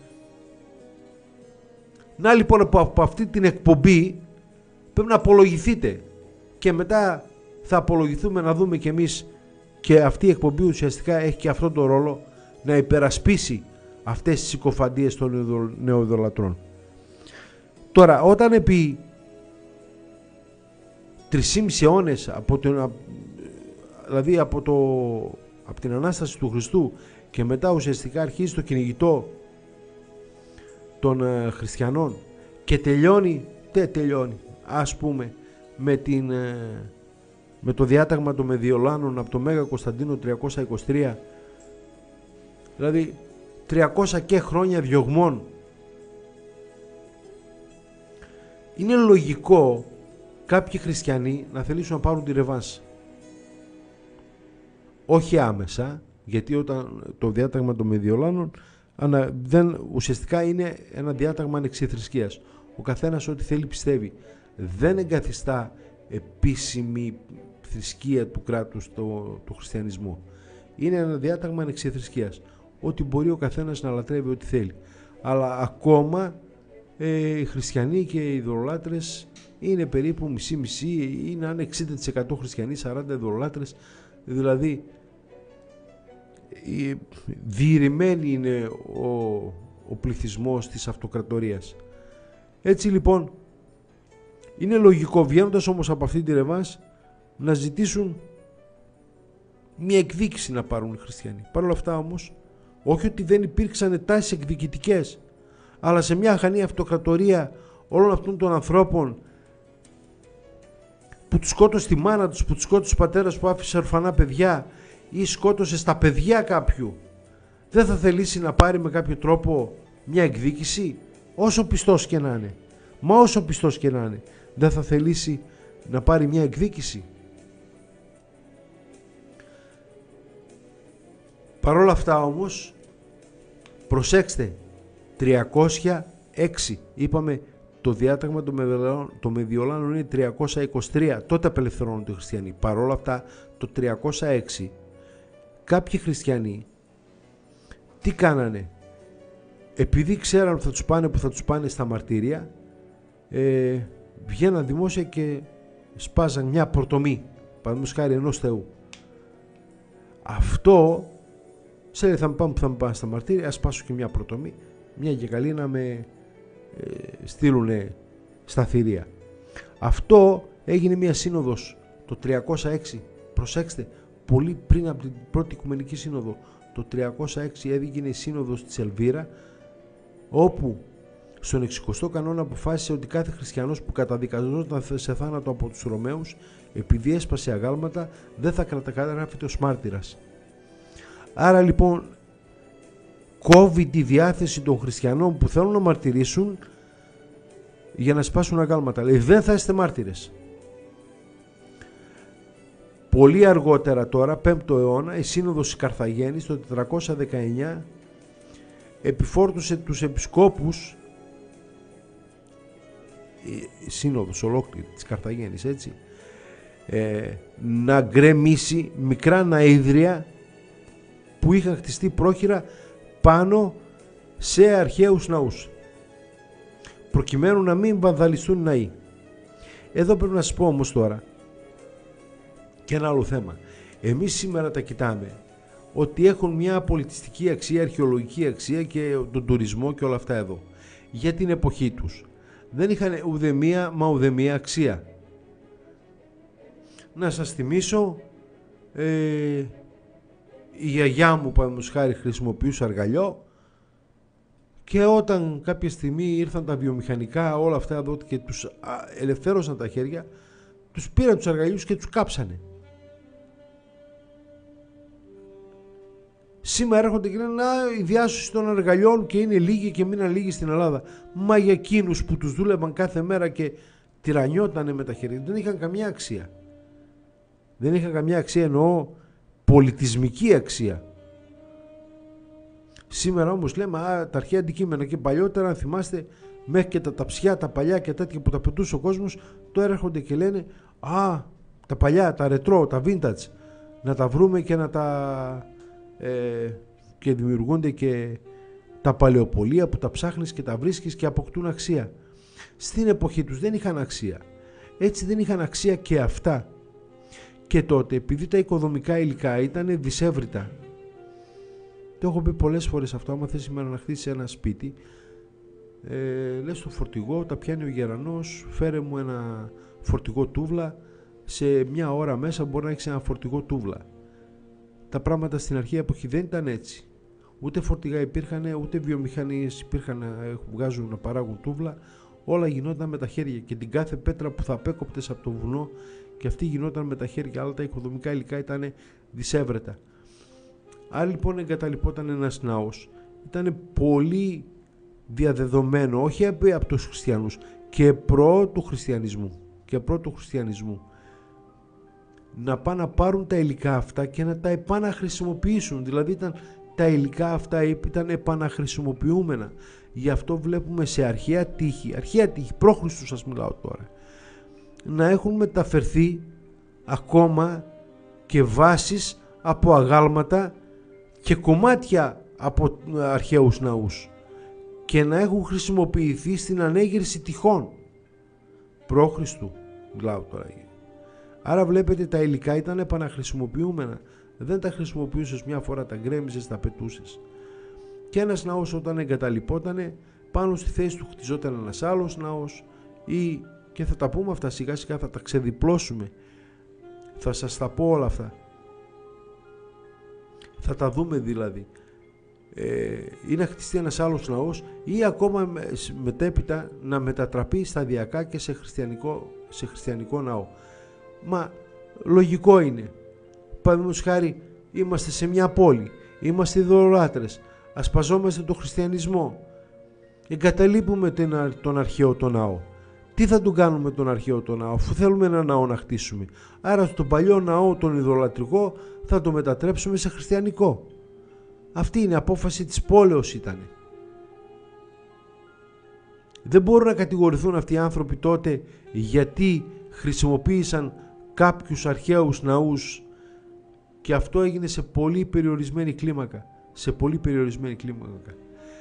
Να λοιπόν, από αυτή την εκπομπή πρέπει να απολογηθείτε, και μετά θα απολογηθούμε, να δούμε κι εμείς, και αυτή η εκπομπή ουσιαστικά έχει και αυτό το ρόλο, να υπερασπίσει αυτές τις συκοφαντίες των νεοειδωλατρών. Τώρα, όταν επί τρισήμισι αιώνες, από τον, δηλαδή από, το, από την Ανάσταση του Χριστού και μετά ουσιαστικά αρχίζει το κυνηγητό των ε, χριστιανών και τελειώνει, τε τελειώνει ας πούμε με, την, ε, με το διάταγμα των Μεδιολάνων από το Μέγα Κωνσταντίνο τριακόσια είκοσι τρία, δηλαδή τριακόσια και χρόνια διωγμών. Είναι λογικό κάποιοι χριστιανοί να θελήσουν να πάρουν τη ρεβάνς. Όχι άμεσα, γιατί όταν το διάταγμα των Μεδιολάνων δεν, ουσιαστικά είναι ένα διάταγμα ανεξιθρησκείας. Ο καθένας ό,τι θέλει πιστεύει. Δεν εγκαθιστά επίσημη θρησκεία του κράτους του, του χριστιανισμού. Είναι ένα διάταγμα ανεξιθρησκείας. Ότι μπορεί ο καθένας να λατρεύει ό,τι θέλει. Αλλά ακόμα ε, οι χριστιανοί και οι ειδωλολάτρες είναι περίπου μισή-μισή, είναι αν εξήντα τοις εκατό χριστιανοί, σαράντα ειδωλολάτρες, δηλαδή διηρημένη είναι ο, ο πληθυσμός της αυτοκρατορίας. Έτσι λοιπόν είναι λογικό, βγαίνοντας όμως από αυτή τη ρεβάνς, να ζητήσουν μια εκδίκηση να πάρουν οι χριστιανοί. Παρ' όλα αυτά όμως, όχι ότι δεν υπήρξαν τάσεις εκδικητικές, αλλά σε μια αχανή αυτοκρατορία όλων αυτών των ανθρώπων που τους σκότωσε τη μάνα τους, που τους σκότωσε ο πατέρας που άφησε ορφανά παιδιά ή σκότωσε στα παιδιά κάποιου, δεν θα θελήσει να πάρει με κάποιο τρόπο μια εκδίκηση, όσο πιστός και να είναι? Μα όσο πιστός και να είναι, δεν θα θελήσει να πάρει μια εκδίκηση? Παρ' όλα αυτά όμως, προσέξτε, τριακόσια έξι, είπαμε το διάταγμα των Μεδιολάνων είναι τριακόσια είκοσι τρία, τότε απελευθερώνονται οι χριστιανοί. Παρ' όλα αυτά, το τριακόσια έξι κάποιοι χριστιανοί τι κάνανε? Επειδή ξέραν ότι θα τους πάνε που θα τους πάνε στα μαρτύρια, ε, βγαίναν δημόσια και σπάζαν μια προτομή, παραδείγματος χάρη ενός Θεού. Αυτό, ξέρετε, θα με πάνε που θα με πάνε στα μαρτύρια, ας σπάσω και μια προτομή, μια και καλή να με ε, στείλουνε στα θηρία. Αυτό έγινε μια σύνοδος το τριακόσια έξι, προσέξτε, πολύ πριν από την πρώτη Οικουμενική Σύνοδο. Το τριακόσια έξι έγινε η σύνοδος της Ελβίρα, όπου στον εξηκοστό κανόνα αποφάσισε ότι κάθε χριστιανός που καταδικαζόταν σε θάνατο από τους Ρωμαίους επειδή έσπασε αγάλματα δεν θα καταγράφεται ως μάρτυρας. Άρα λοιπόν κόβει τη διάθεση των χριστιανών που θέλουν να μαρτυρήσουν για να σπάσουν αγάλματα. Λέει, δεν θα είστε μάρτυρες. Πολύ αργότερα τώρα, πέμπτο αιώνα, η Σύνοδος της Καρθαγένης το τετρακόσια δεκαεννιά επιφόρτωσε τους επισκόπους, η Σύνοδος ολόκληρη της Καρθαγένης, έτσι, ε, να γκρεμίσει μικρά ναΐδρια που είχαν χτιστεί πρόχειρα πάνω σε αρχαίους ναούς, προκειμένου να μην βανδαλιστούν ναοί. Εδώ πρέπει να σας πω όμως τώρα και ένα άλλο θέμα. Εμείς σήμερα τα κοιτάμε ότι έχουν μια πολιτιστική αξία, αρχαιολογική αξία και τον τουρισμό και όλα αυτά εδώ. Για την εποχή τους δεν είχαν ουδεμία μα ουδεμία αξία. Να σας θυμίσω, ε, η γιαγιά μου παραδείγματος χάρη χρησιμοποιούσε αργαλιό, και όταν κάποια στιγμή ήρθαν τα βιομηχανικά όλα αυτά εδώ και τους ελευθέρωσαν τα χέρια, τους πήραν τους αργαλιούς και τους κάψανε. Σήμερα έρχονται και λένε, να, η διάσωση των αργαλιών και είναι λίγη και μείναν λίγοι στην Ελλάδα. Μα για εκείνους που τους δούλευαν κάθε μέρα και τυραννιότανε με τα χέρια, δεν είχαν καμιά αξία. Δεν είχαν καμιά αξία, εννοώ πολιτισμική αξία. Σήμερα όμως λέμε, α, τα αρχαία αντικείμενα, και παλιότερα, αν θυμάστε, μέχρι και τα ταψιά, τα παλιά και τέτοια που τα πετούσε ο κόσμος, τώρα έρχονται και λένε, α, τα παλιά, τα ρετρό, τα vintage, να τα βρούμε και να τα... Ε, και δημιουργούνται και τα παλαιοπολία που τα ψάχνεις και τα βρίσκεις και αποκτούν αξία. Στην εποχή τους δεν είχαν αξία. Έτσι δεν είχαν αξία και αυτά. Και τότε, επειδή τα οικοδομικά υλικά ήταν δυσέβριτα Το έχω πει πολλές φορές αυτό. Άμα θες σήμερα να χτίσεις ένα σπίτι, ε, λες στο φορτηγό, τα πιάνει ο γερανός, φέρε μου ένα φορτηγό τούβλα, σε μια ώρα μέσα μπορεί να έχεις ένα φορτηγό τούβλα. Τα πράγματα στην αρχαία εποχή δεν ήταν έτσι. Ούτε φορτηγά υπήρχαν, ούτε βιομηχανίες υπήρχαν να βγάζουν, να παράγουν τούβλα. Όλα γινόταν με τα χέρια και την κάθε πέτρα που θα απέκοπτες από το βουνό και αυτή γινόταν με τα χέρια, αλλά τα οικοδομικά υλικά ήταν δυσέβρετα. Άρα λοιπόν εγκαταλειπόταν ένας ναός. Ήταν πολύ διαδεδομένο, όχι από τους χριστιανούς, και προ του χριστιανισμού. Και προ του χριστιανισμού. Να πάνε να πάρουν τα υλικά αυτά και να τα επαναχρησιμοποιήσουν. Δηλαδή ήταν, τα υλικά αυτά ήταν επαναχρησιμοποιούμενα. Γι' αυτό βλέπουμε σε αρχαία τείχη, αρχαία τείχη, προ Χριστού σας μιλάω τώρα, να έχουν μεταφερθεί ακόμα και βάσεις από αγάλματα και κομμάτια από αρχαίους ναούς και να έχουν χρησιμοποιηθεί στην ανέγερση τειχών προ Χριστού μιλάω τώρα. Άρα βλέπετε τα υλικά ήταν επαναχρησιμοποιούμενα, δεν τα χρησιμοποιούσες μια φορά, τα γκρέμιζες, τα πετούσες. Και ένας ναός όταν εγκαταλειπότανε, πάνω στη θέση του χτιζόταν ένας άλλος ναός, ή, και θα τα πούμε αυτά σιγά σιγά, θα τα ξεδιπλώσουμε, θα σας τα πω όλα αυτά, θα τα δούμε δηλαδή, ε, ή να χτιστεί ένας άλλος ναός, ή ακόμα μετέπειτα να μετατραπεί σταδιακά και σε χριστιανικό, σε χριστιανικό ναό. Μα λογικό είναι. Παραδείγματος χάρη, είμαστε σε μια πόλη, είμαστε ειδωλολάτρες, ασπαζόμαστε τον χριστιανισμό, εγκαταλείπουμε τον αρχαίο τον ναό. Τι θα τον κάνουμε τον αρχαίο τον ναό, αφού θέλουμε ένα ναό να χτίσουμε? Άρα στον παλιό ναό τον ειδωλατρικό θα το μετατρέψουμε σε χριστιανικό. Αυτή είναι η απόφαση της πόλεως ήταν. Δεν μπορούν να κατηγορηθούν αυτοί οι άνθρωποι τότε γιατί χρησιμοποίησαν κάποιους αρχαίους ναούς, και αυτό έγινε σε πολύ περιορισμένη κλίμακα. Σε πολύ περιορισμένη κλίμακα.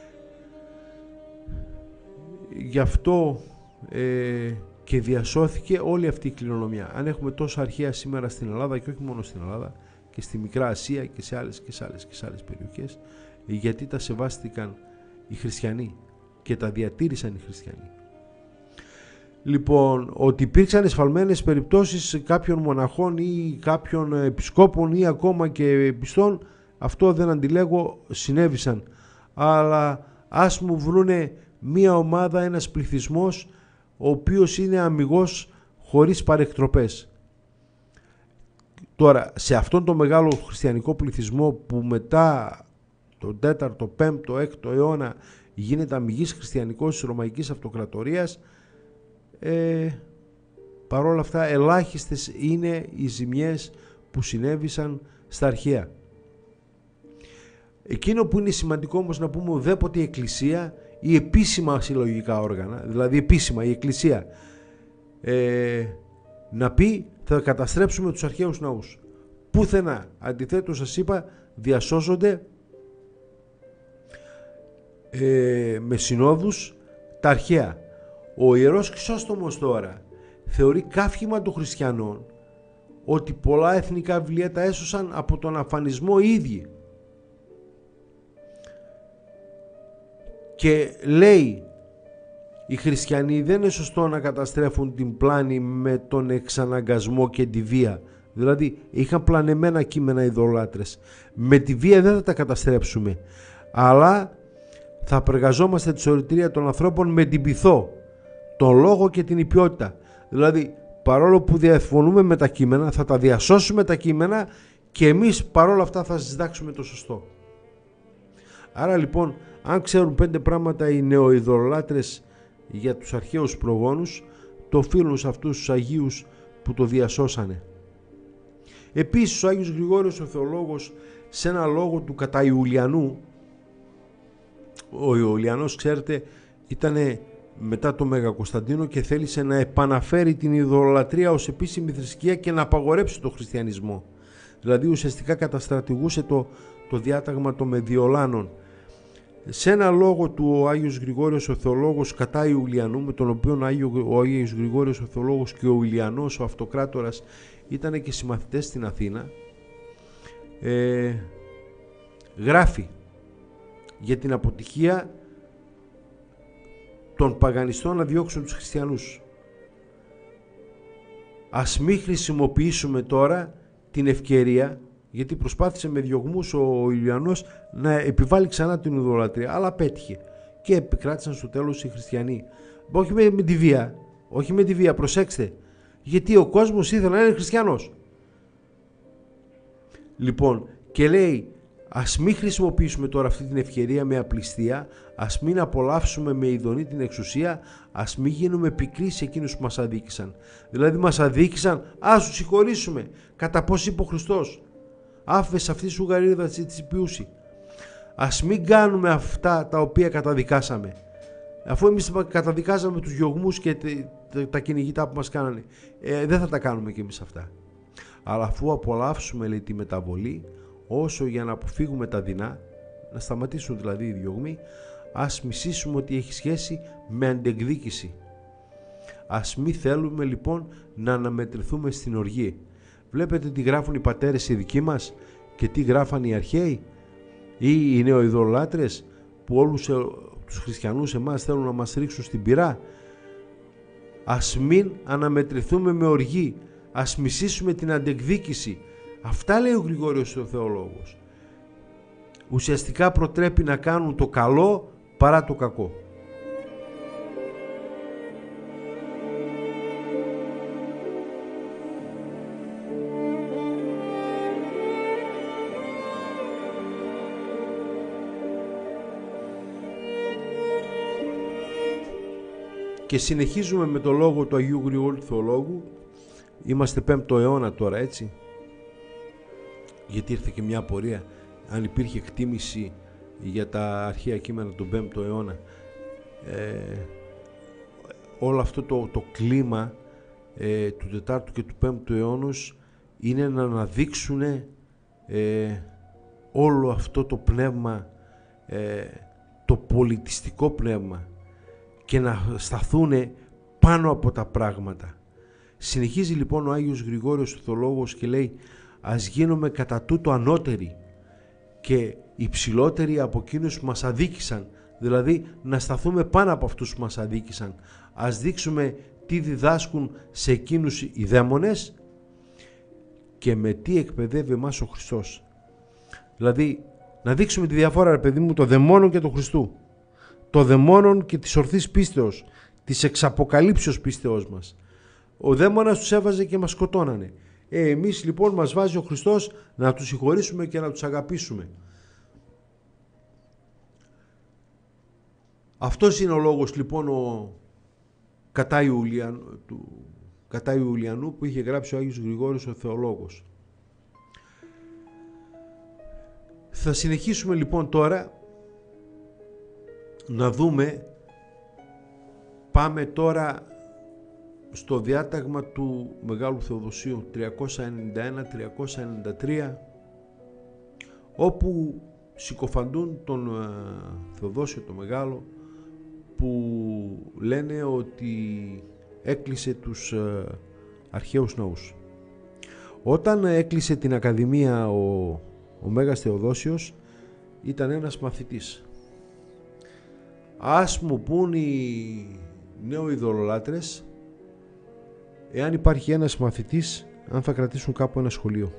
Γι' αυτό ε, και διασώθηκε όλη αυτή η κληρονομιά. Αν έχουμε τόσα αρχαία σήμερα στην Ελλάδα, και όχι μόνο στην Ελλάδα, και στη Μικρά Ασία και σε άλλες και σε άλλες και σε άλλες περιοχές, γιατί τα σεβάστηκαν οι χριστιανοί και τα διατήρησαν οι χριστιανοί. Λοιπόν, ότι υπήρξαν εσφαλμένες περιπτώσεις κάποιων μοναχών ή κάποιων επισκόπων ή ακόμα και πιστών, αυτό δεν αντιλέγω, συνέβησαν. Αλλά ας μου βρούνε μία ομάδα, ένας πληθυσμός ο οποίος είναι αμιγώς χωρίς παρεκτροπές. Τώρα, σε αυτόν τον μεγάλο χριστιανικό πληθυσμό που μετά τον τέταρτο, πέμπτο, έκτο αιώνα γίνεται αμιγής χριστιανικός της Ρωμαϊκής Αυτοκρατορίας, ε, παρόλα αυτά ελάχιστες είναι οι ζημιές που συνέβησαν στα αρχαία. Εκείνο που είναι σημαντικό όμως να πούμε, ουδέποτε η Εκκλησία, η επίσημα συλλογικά όργανα, δηλαδή επίσημα η Εκκλησία, ε, να πει θα καταστρέψουμε τους αρχαίους ναούς. Πουθενά. Αντιθέτως σας είπα, διασώζονται ε, με συνόδους τα αρχαία. Ο Ιερός Χρυσόστομος τώρα θεωρεί καύχημα των χριστιανών ότι πολλά εθνικά βιβλία τα έσωσαν από τον αφανισμό οι ίδιοι. Και λέει, οι χριστιανοί δεν είναι σωστό να καταστρέφουν την πλάνη με τον εξαναγκασμό και τη βία. Δηλαδή είχαν πλανεμένα κείμενα ειδωλάτρες. Με τη βία δεν θα τα καταστρέψουμε, αλλά θα απεργαζόμαστε τη σωρητήρια των ανθρώπων με την πειθό, τον λόγο και την υπιότητα. Δηλαδή παρόλο που διαφωνούμε με τα κείμενα, θα τα διασώσουμε τα κείμενα και εμείς παρόλα αυτά θα συντάξουμε το σωστό. Άρα λοιπόν, αν ξέρουν πέντε πράγματα οι νεοειδωλολάτρες για τους αρχαίους προγόνους, το οφείλουν σε αυτούς τους Αγίους που το διασώσανε. Επίσης ο Άγιος Γρηγόριος ο Θεολόγος, σε ένα λόγο του κατά Ιουλιανού, ο Ιουλιανός ξέρετε ήταν μετά το Μέγα Κωνσταντίνο και θέλησε να επαναφέρει την ειδωλολατρία ως επίσημη θρησκεία και να απαγορέψει τον χριστιανισμό. Δηλαδή ουσιαστικά καταστρατηγούσε το, το διάταγμα των Μεδιολάνων. Σε ένα λόγο του ο Άγιος Γρηγόριος ο Θεολόγος κατά Ιουλιανού, με τον οποίο ο, Άγιο, ο Άγιος Γρηγόριος ο Θεολόγος και ο Ιουλιανός ο Αυτοκράτορας ήταν και συμμαθητές στην Αθήνα, ε, γράφει για την αποτυχία των παγανιστών να διώξουν τους χριστιανούς. Ας μην χρησιμοποιήσουμε τώρα την ευκαιρία, γιατί προσπάθησε με διωγμούς ο Ιουλιανός να επιβάλλει ξανά την ειδωλατρία, αλλά πέτυχε και επικράτησαν στο τέλος οι χριστιανοί. Όχι με, με τη βία, όχι με τη βία, προσέξτε, γιατί ο κόσμος ήθελε να είναι χριστιανός. Λοιπόν, και λέει, ας μην χρησιμοποιήσουμε τώρα αυτή την ευκαιρία με απληστία, ας μην απολαύσουμε με ειδονή την εξουσία, ας μην γίνουμε πικροί σε εκείνους που μας αδίκησαν. Δηλαδή μας αδίκησαν, ας τους συγχωρήσουμε, κατά πώς είπε ο Χριστός. Άφες αυτή σου γαρίδα της πιούση. Ας μην κάνουμε αυτά τα οποία καταδικάσαμε. Αφού εμείς καταδικάσαμε τους διωγμούς και τα κυνηγητά που μας κάνανε, ε, δεν θα τα κάνουμε κι εμείς αυτά. Αλλά αφού απολαύσουμε, λέει, τη μεταβολή, όσο για να αποφύγουμε τα δεινά, να σταματήσουν δηλαδή οι διωγμοί, ας μισήσουμε ότι έχει σχέση με αντεκδίκηση. Ας μη θέλουμε λοιπόν να αναμετρηθούμε στην οργή. Βλέπετε τι γράφουν οι πατέρες οι δικοί μας και τι γράφαν οι αρχαίοι ή οι νεοειδωλολάτρες που όλους τους χριστιανούς εμάς θέλουν να μας ρίξουν στην πυρά. Ας μην αναμετρηθούμε με οργή, ας μισήσουμε την αντεκδίκηση. Αυτά λέει ο Γρηγόριος ο Θεολόγος. Ουσιαστικά προτρέπει να κάνουν το καλό παρά το κακό. Και συνεχίζουμε με το λόγο του Αγίου Γρηγόρου Θεολόγου. Είμαστε πέμπτο αιώνα τώρα, έτσι. Γιατί ήρθε και μια απορία αν υπήρχε εκτίμηση για τα αρχαία κείμενα του πέμπτο αιώνα. Ε, όλο αυτό το, το κλίμα ε, του τετάρτου και του πέμπτου αιώνος είναι να αναδείξουν ε, όλο αυτό το πνεύμα, ε, το πολιτιστικό πνεύμα, και να σταθούν πάνω από τα πράγματα. Συνεχίζει λοιπόν ο Άγιος Γρηγόριος ο Θεολόγος και λέει, ας γίνουμε κατά τούτο ανώτεροι και υψηλότεροι από εκείνους που μας αδίκησαν, δηλαδή να σταθούμε πάνω από αυτούς που μας αδίκησαν. Ας δείξουμε τι διδάσκουν σε εκείνους οι δαίμονες και με τι εκπαιδεύει εμάς ο Χριστός. Δηλαδή να δείξουμε τη διαφορά, ρε παιδί μου, των δαιμόνων και του Χριστού, των δαιμόνων και της ορθής πίστεως, της εξαποκαλύψεως πίστεώς μας. Ο δαίμονας τους έβαζε και μας σκοτώνανε. Ε, εμείς λοιπόν μας βάζει ο Χριστός να τους συγχωρήσουμε και να τους αγαπήσουμε. Αυτός είναι ο λόγος λοιπόν ο κατά Ιουλιανού, του, κατά Ιουλιανού που είχε γράψει ο Άγιος Γρηγόριος ο Θεολόγος. Θα συνεχίσουμε λοιπόν τώρα να δούμε, πάμε τώρα στο διάταγμα του Μεγάλου Θεοδοσίου τριακόσια ενενήντα ένα με τριακόσια ενενήντα τρία, όπου συκοφαντούν τον uh, Θεοδόσιο το Μεγάλο, που λένε ότι έκλεισε τους uh, αρχαίους ναούς. Όταν έκλεισε την Ακαδημία ο, ο Μέγας Θεοδόσιος, ήταν ένας μαθητής. Ας μου πούν οι νεοειδωλολάτρες εάν υπάρχει ένας μαθητής, αν θα κρατήσουν κάπου ένα σχολείο.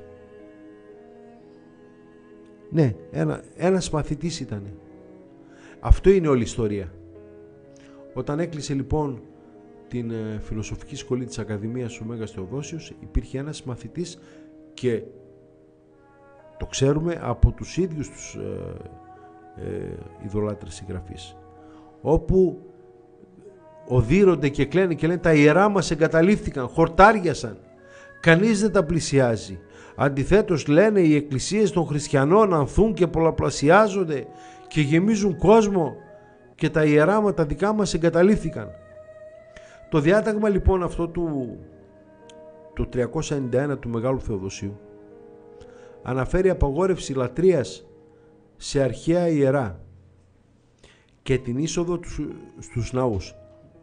Ναι, ένα, ένας μαθητής ήταν. Αυτό είναι όλη η ιστορία. Όταν έκλεισε λοιπόν την ε, φιλοσοφική σχολή της Ακαδημίας ο Μέγας Θεοδόσιος, υπήρχε ένας μαθητής και το ξέρουμε από τους ίδιους τους ε, ε, ειδωλάτρες συγγραφείς, όπου οδύρονται και κλαίνε και λένε τα ιερά μας εγκαταλείφθηκαν, χορτάριασαν, κανείς δεν τα πλησιάζει. Αντιθέτως λένε οι εκκλησίες των χριστιανών ανθούν και πολλαπλασιάζονται και γεμίζουν κόσμο και τα ιερά μας τα δικά μας εγκαταλείφθηκαν. Το διάταγμα λοιπόν αυτό του το τριακόσια ενενήντα ένα του Μεγάλου Θεοδοσίου αναφέρει απαγόρευση λατρείας σε αρχαία ιερά και την είσοδο τους, στους ναούς.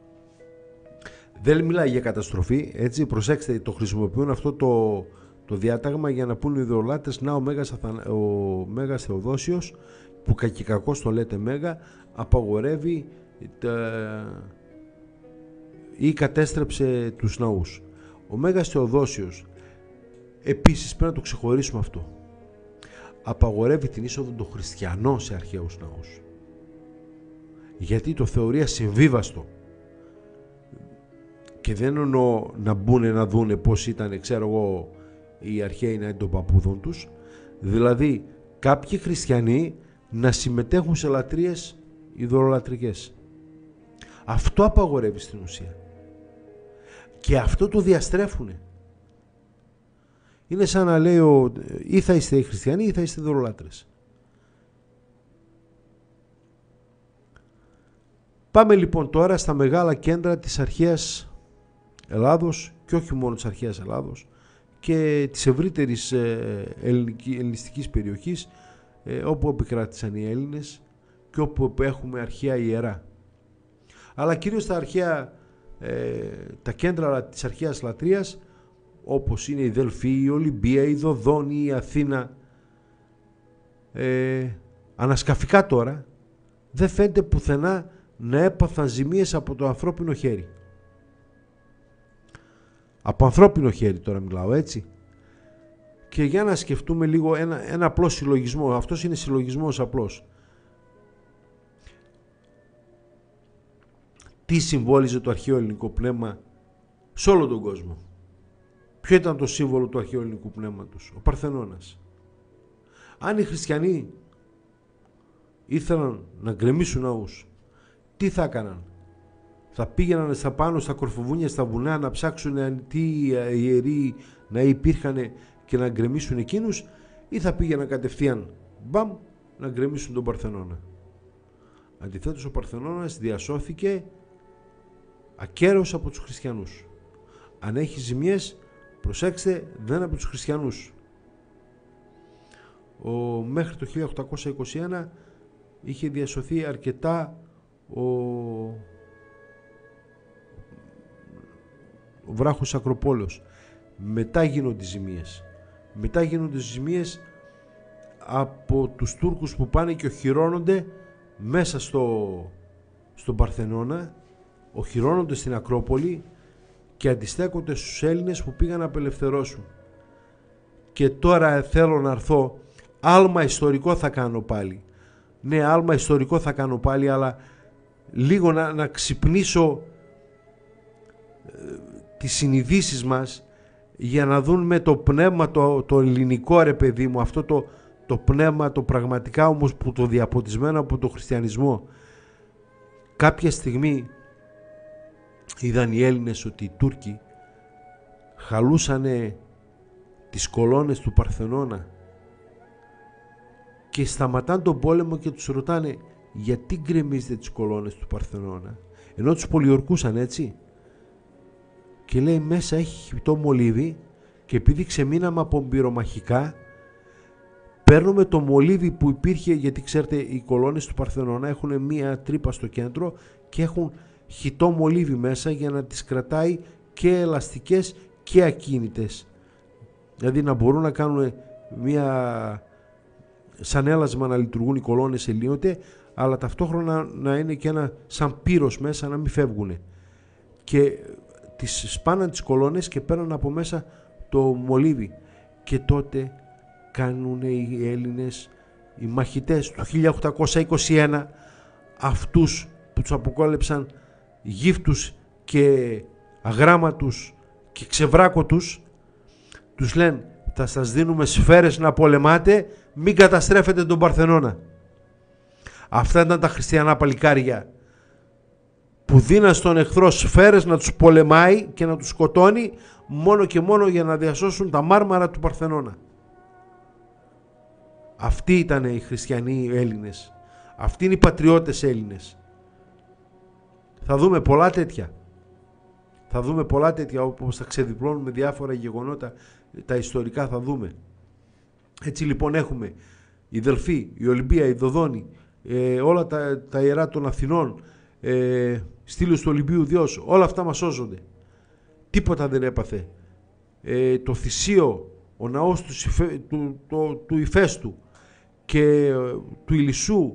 Δεν μιλάει για καταστροφή, έτσι, προσέξτε, το χρησιμοποιούν αυτό το, το διάταγμα για να πούν οι ιδεολάτες, να ο Μέγας, Αθανα, ο Μέγας Θεοδόσιος που κακικακώς το λέτε Μέγα, απαγορεύει τα... ή κατέστρεψε τους ναούς. Ο Μέγας Θεοδόσιος επίσης πρέπει να το ξεχωρίσουμε αυτό. Απαγορεύει την είσοδο των χριστιανών σε αρχαίους ναούς. Γιατί το θεωρεί ασυμβίβαστο. Και δεν εννοώ να μπουν να δούνε πώς ήταν, ξέρω εγώ, οι αρχαίοι ναοί των παππούδων τους. Δηλαδή κάποιοι χριστιανοί να συμμετέχουν σε λατρείες ειδωλολατρικές. Αυτό απαγορεύει στην ουσία. Και αυτό το διαστρέφουνε. Είναι σαν να λέει ο, ή θα είστε οι χριστιανοί ή θα είστε ειδωλολάτρες. Πάμε λοιπόν τώρα στα μεγάλα κέντρα της αρχαίας Ελλάδος και όχι μόνο της αρχαίας Ελλάδος και της ευρύτερης ελληνιστικής περιοχής, όπου επικράτησαν οι Έλληνες και όπου έχουμε αρχαία ιερά. Αλλά κυρίως τα αρχαία, τα κέντρα της αρχαίας λατρείας, όπως είναι η Δελφή, η Ολυμπία, η Δοδόνη, η Αθήνα, ε, ανασκαφικά τώρα δεν φαίνεται πουθενά να έπαθαν ζημίες από το ανθρώπινο χέρι. Από ανθρώπινο χέρι τώρα μιλάω, έτσι. Και για να σκεφτούμε λίγο ένα, ένα απλό συλλογισμό. Αυτός είναι συλλογισμός απλός. Τι συμβόλιζε το αρχαίο ελληνικό πνεύμα σε όλο τον κόσμο? Ποιο ήταν το σύμβολο του αρχαίου ελληνικού πνεύματος? Ο Παρθενώνας. Αν οι χριστιανοί ήθελαν να γκρεμίσουν ναούς, τι θα έκαναν? Θα πήγαιναν στα πάνω στα κορφοβούνια, στα βουνά, να ψάξουν τι ιεροί να υπήρχαν και να γκρεμίσουν εκείνους, ή θα πήγαιναν κατευθείαν μπαμ να γκρεμίσουν τον Παρθενώνα? Αντιθέτως, ο Παρθενώνας διασώθηκε ακέραιος από τους χριστιανούς. Αν έχει ζημιές, προσέξτε, δεν από τους χριστιανούς. Ο, μέχρι το χίλια οκτακόσια είκοσι ένα είχε διασωθεί αρκετά ο, ο βράχος Ακροπόλεως. Μετά γίνονται ζημίες. Μετά γίνονται ζημίες από τους Τούρκους που πάνε και οχυρώνονται μέσα στο, στον Παρθενώνα, οχυρώνονται στην Ακρόπολη και αντιστέκονται στους Έλληνες που πήγαν να απελευθερώσουν. Και τώρα θέλω να έρθω, άλμα ιστορικό θα κάνω πάλι. Ναι, άλμα ιστορικό θα κάνω πάλι, αλλά λίγο να, να ξυπνήσω ε, τις συνειδήσεις μας για να δουν με το πνεύμα το, το ελληνικό, ρε παιδί μου, αυτό το, το πνεύμα το πραγματικά όμως που το διαποτισμένο από το χριστιανισμό. Κάποια στιγμή είδαν οι Έλληνες ότι οι Τούρκοι χαλούσανε τις κολόνες του Παρθενώνα και σταματάνε τον πόλεμο και τους ρωτάνε γιατί γκρεμίζετε τις κολόνες του Παρθενώνα, ενώ τους πολιορκούσαν, έτσι. Και λέει μέσα έχει χυπτό μολύβι και επειδή ξεμείναμε από πυρομαχικά παίρνουμε το μολύβι που υπήρχε, γιατί ξέρετε οι κολόνες του Παρθενώνα έχουν μία τρύπα στο κέντρο και έχουν χυτό μολύβι μέσα για να τις κρατάει και ελαστικές και ακίνητες, δηλαδή να μπορούν να κάνουν μία σαν έλασμα να λειτουργούν οι κολόνες ενίοτε, αλλά ταυτόχρονα να είναι και ένα σαν πύρος μέσα να μην φεύγουν. Και τις σπάναν τις κολόνες και παίρναν από μέσα το μολύβι. Και τότε κάνουν οι Έλληνες, οι μαχητές του χίλια οκτακόσια είκοσι ένα, αυτούς που τους αποκάλυψαν γύφτους και αγράμματους και ξεβράκωτους, τους λένε θα σας δίνουμε σφαίρες να πολεμάτε, μην καταστρέφετε τον Παρθενώνα. Αυτά ήταν τα χριστιανά παλικάρια που δίναν στον εχθρό σφαίρες να τους πολεμάει και να τους σκοτώνει μόνο και μόνο για να διασώσουν τα μάρμαρα του Παρθενώνα. Αυτοί ήταν οι χριστιανοί Έλληνες. Αυτοί είναι οι πατριώτες Έλληνες. Θα δούμε πολλά τέτοια. Θα δούμε πολλά τέτοια όπως θα ξεδιπλώνουμε διάφορα γεγονότα, τα ιστορικά θα δούμε. Έτσι λοιπόν έχουμε η Δελφή, η Ολυμπία, η Δοδόνη, ε, όλα τα, τα ιερά των Αθηνών, ε, στήλος του Ολυμπίου Διός, όλα αυτά μας σώζονται. Τίποτα δεν έπαθε. Ε, το Θησίο, ο ναός του, του, του, του Ηφαίστου, και του Ηλισσού.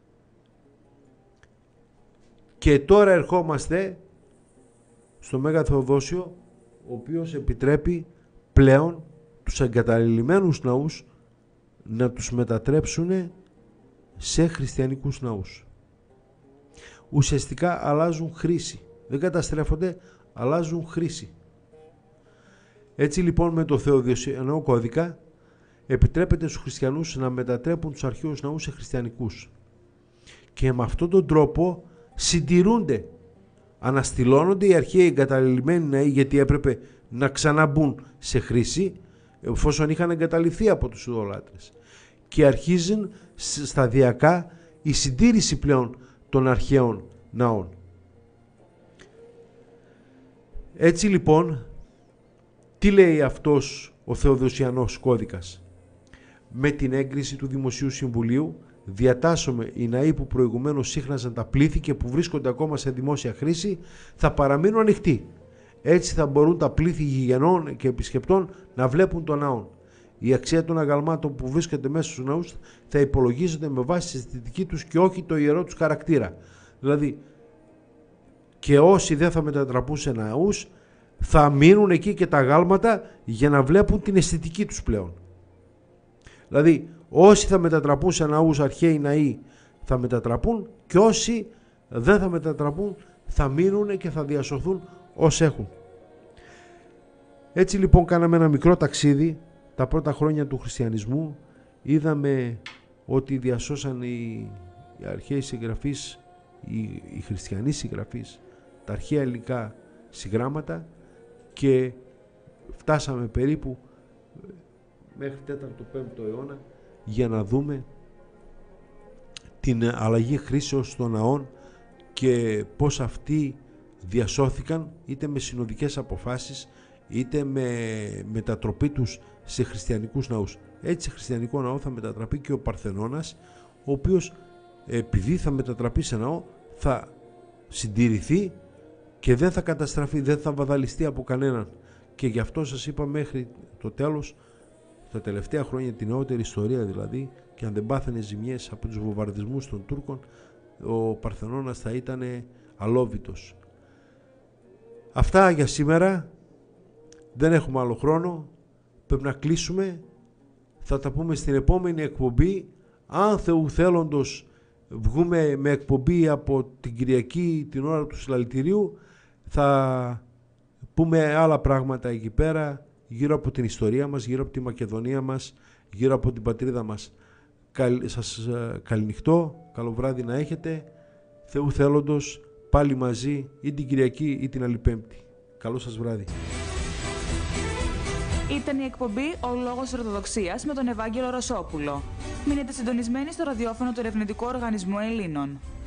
Και τώρα ερχόμαστε στο Μέγα Θεοδόσιο, ο οποίος επιτρέπει πλέον τους εγκαταλειμμένους ναούς να τους μετατρέψουν σε χριστιανικούς ναούς. Ουσιαστικά αλλάζουν χρήση. Δεν καταστρέφονται, αλλάζουν χρήση. Έτσι λοιπόν με το Θεοδοσιανό κώδικα επιτρέπεται στους χριστιανούς να μετατρέπουν τους αρχαίους ναούς σε χριστιανικούς. Και με αυτόν τον τρόπο συντηρούνται, αναστηλώνονται οι αρχαίοι εγκαταλειμμένοι ναοί, γιατί έπρεπε να ξαναμπούν σε χρήση εφόσον είχαν εγκαταλειφθεί από τους ειδωλάτρες. Και αρχίζει σταδιακά η συντήρηση πλέον των αρχαίων ναών. Έτσι λοιπόν, τι λέει αυτός ο Θεοδοσιανός κώδικας? Με την έγκριση του Δημοσίου Συμβουλίου διατάσσομαι οι ναοί που προηγουμένως σύχναζαν τα πλήθη και που βρίσκονται ακόμα σε δημόσια χρήση θα παραμείνουν ανοιχτοί. Έτσι θα μπορούν τα πλήθη γηγενών και επισκεπτών να βλέπουν τον ναό. Η αξία των αγαλμάτων που βρίσκονται μέσα στους ναούς θα υπολογίζονται με βάση τη αισθητική τους και όχι το ιερό τους χαρακτήρα. Δηλαδή, και όσοι δεν θα μετατραπούν σε ναούς θα μείνουν εκεί και τα αγάλματα για να βλέπουν την αισθητική τους πλέον. Δηλαδή, όσοι θα μετατραπούν σε ναούς, αρχαίοι ναοί, θα μετατραπούν, και όσοι δεν θα μετατραπούν θα μείνουν και θα διασωθούν ως έχουν. Έτσι λοιπόν κάναμε ένα μικρό ταξίδι τα πρώτα χρόνια του χριστιανισμού. Είδαμε ότι διασώσαν οι, οι αρχαίοι συγγραφείς, οι, οι χριστιανοί συγγραφείς, τα αρχαία υλικά συγγράμματα, και φτάσαμε περίπου μέχρι τέταρτο πέμπτο αιώνα για να δούμε την αλλαγή χρήσεως των ναών και πώς αυτοί διασώθηκαν είτε με συνοδικές αποφάσεις είτε με μετατροπή τους σε χριστιανικούς ναούς. Έτσι σε χριστιανικό ναό θα μετατραπεί και ο Παρθενώνας, ο οποίος επειδή θα μετατραπεί σε ναό θα συντηρηθεί και δεν θα καταστραφεί, δεν θα βαδαλιστεί από κανέναν. Και γι' αυτό σας είπα μέχρι το τέλος, τα τελευταία χρόνια, την νεότερη ιστορία δηλαδή, και αν δεν πάθαινε ζημιές από τους βομβαρδισμούς των Τούρκων, ο Παρθενώνας θα ήταν αλόβητος. Αυτά για σήμερα. Δεν έχουμε άλλο χρόνο. Πρέπει να κλείσουμε. Θα τα πούμε στην επόμενη εκπομπή. Αν Θεού θέλοντος βγούμε με εκπομπή από την Κυριακή την ώρα του συλλαλητηρίου, θα πούμε άλλα πράγματα εκεί πέρα, γύρω από την ιστορία μας, γύρω από τη Μακεδονία μας, γύρω από την πατρίδα μας. Καλ, σας καληνυχτώ, καλό βράδυ να έχετε. Θεού θέλοντος πάλι μαζί ή την Κυριακή ή την άλλη Πέμπτη. Καλό σας βράδυ. Ήταν η εκπομπή «Ο Λόγος Ορθοδοξίας» με τον Ευάγγελο Ρωσόπουλο. Μείνετε συντονισμένοι στο ραδιόφωνο του Ερευνητικού Οργανισμού Ελλήνων.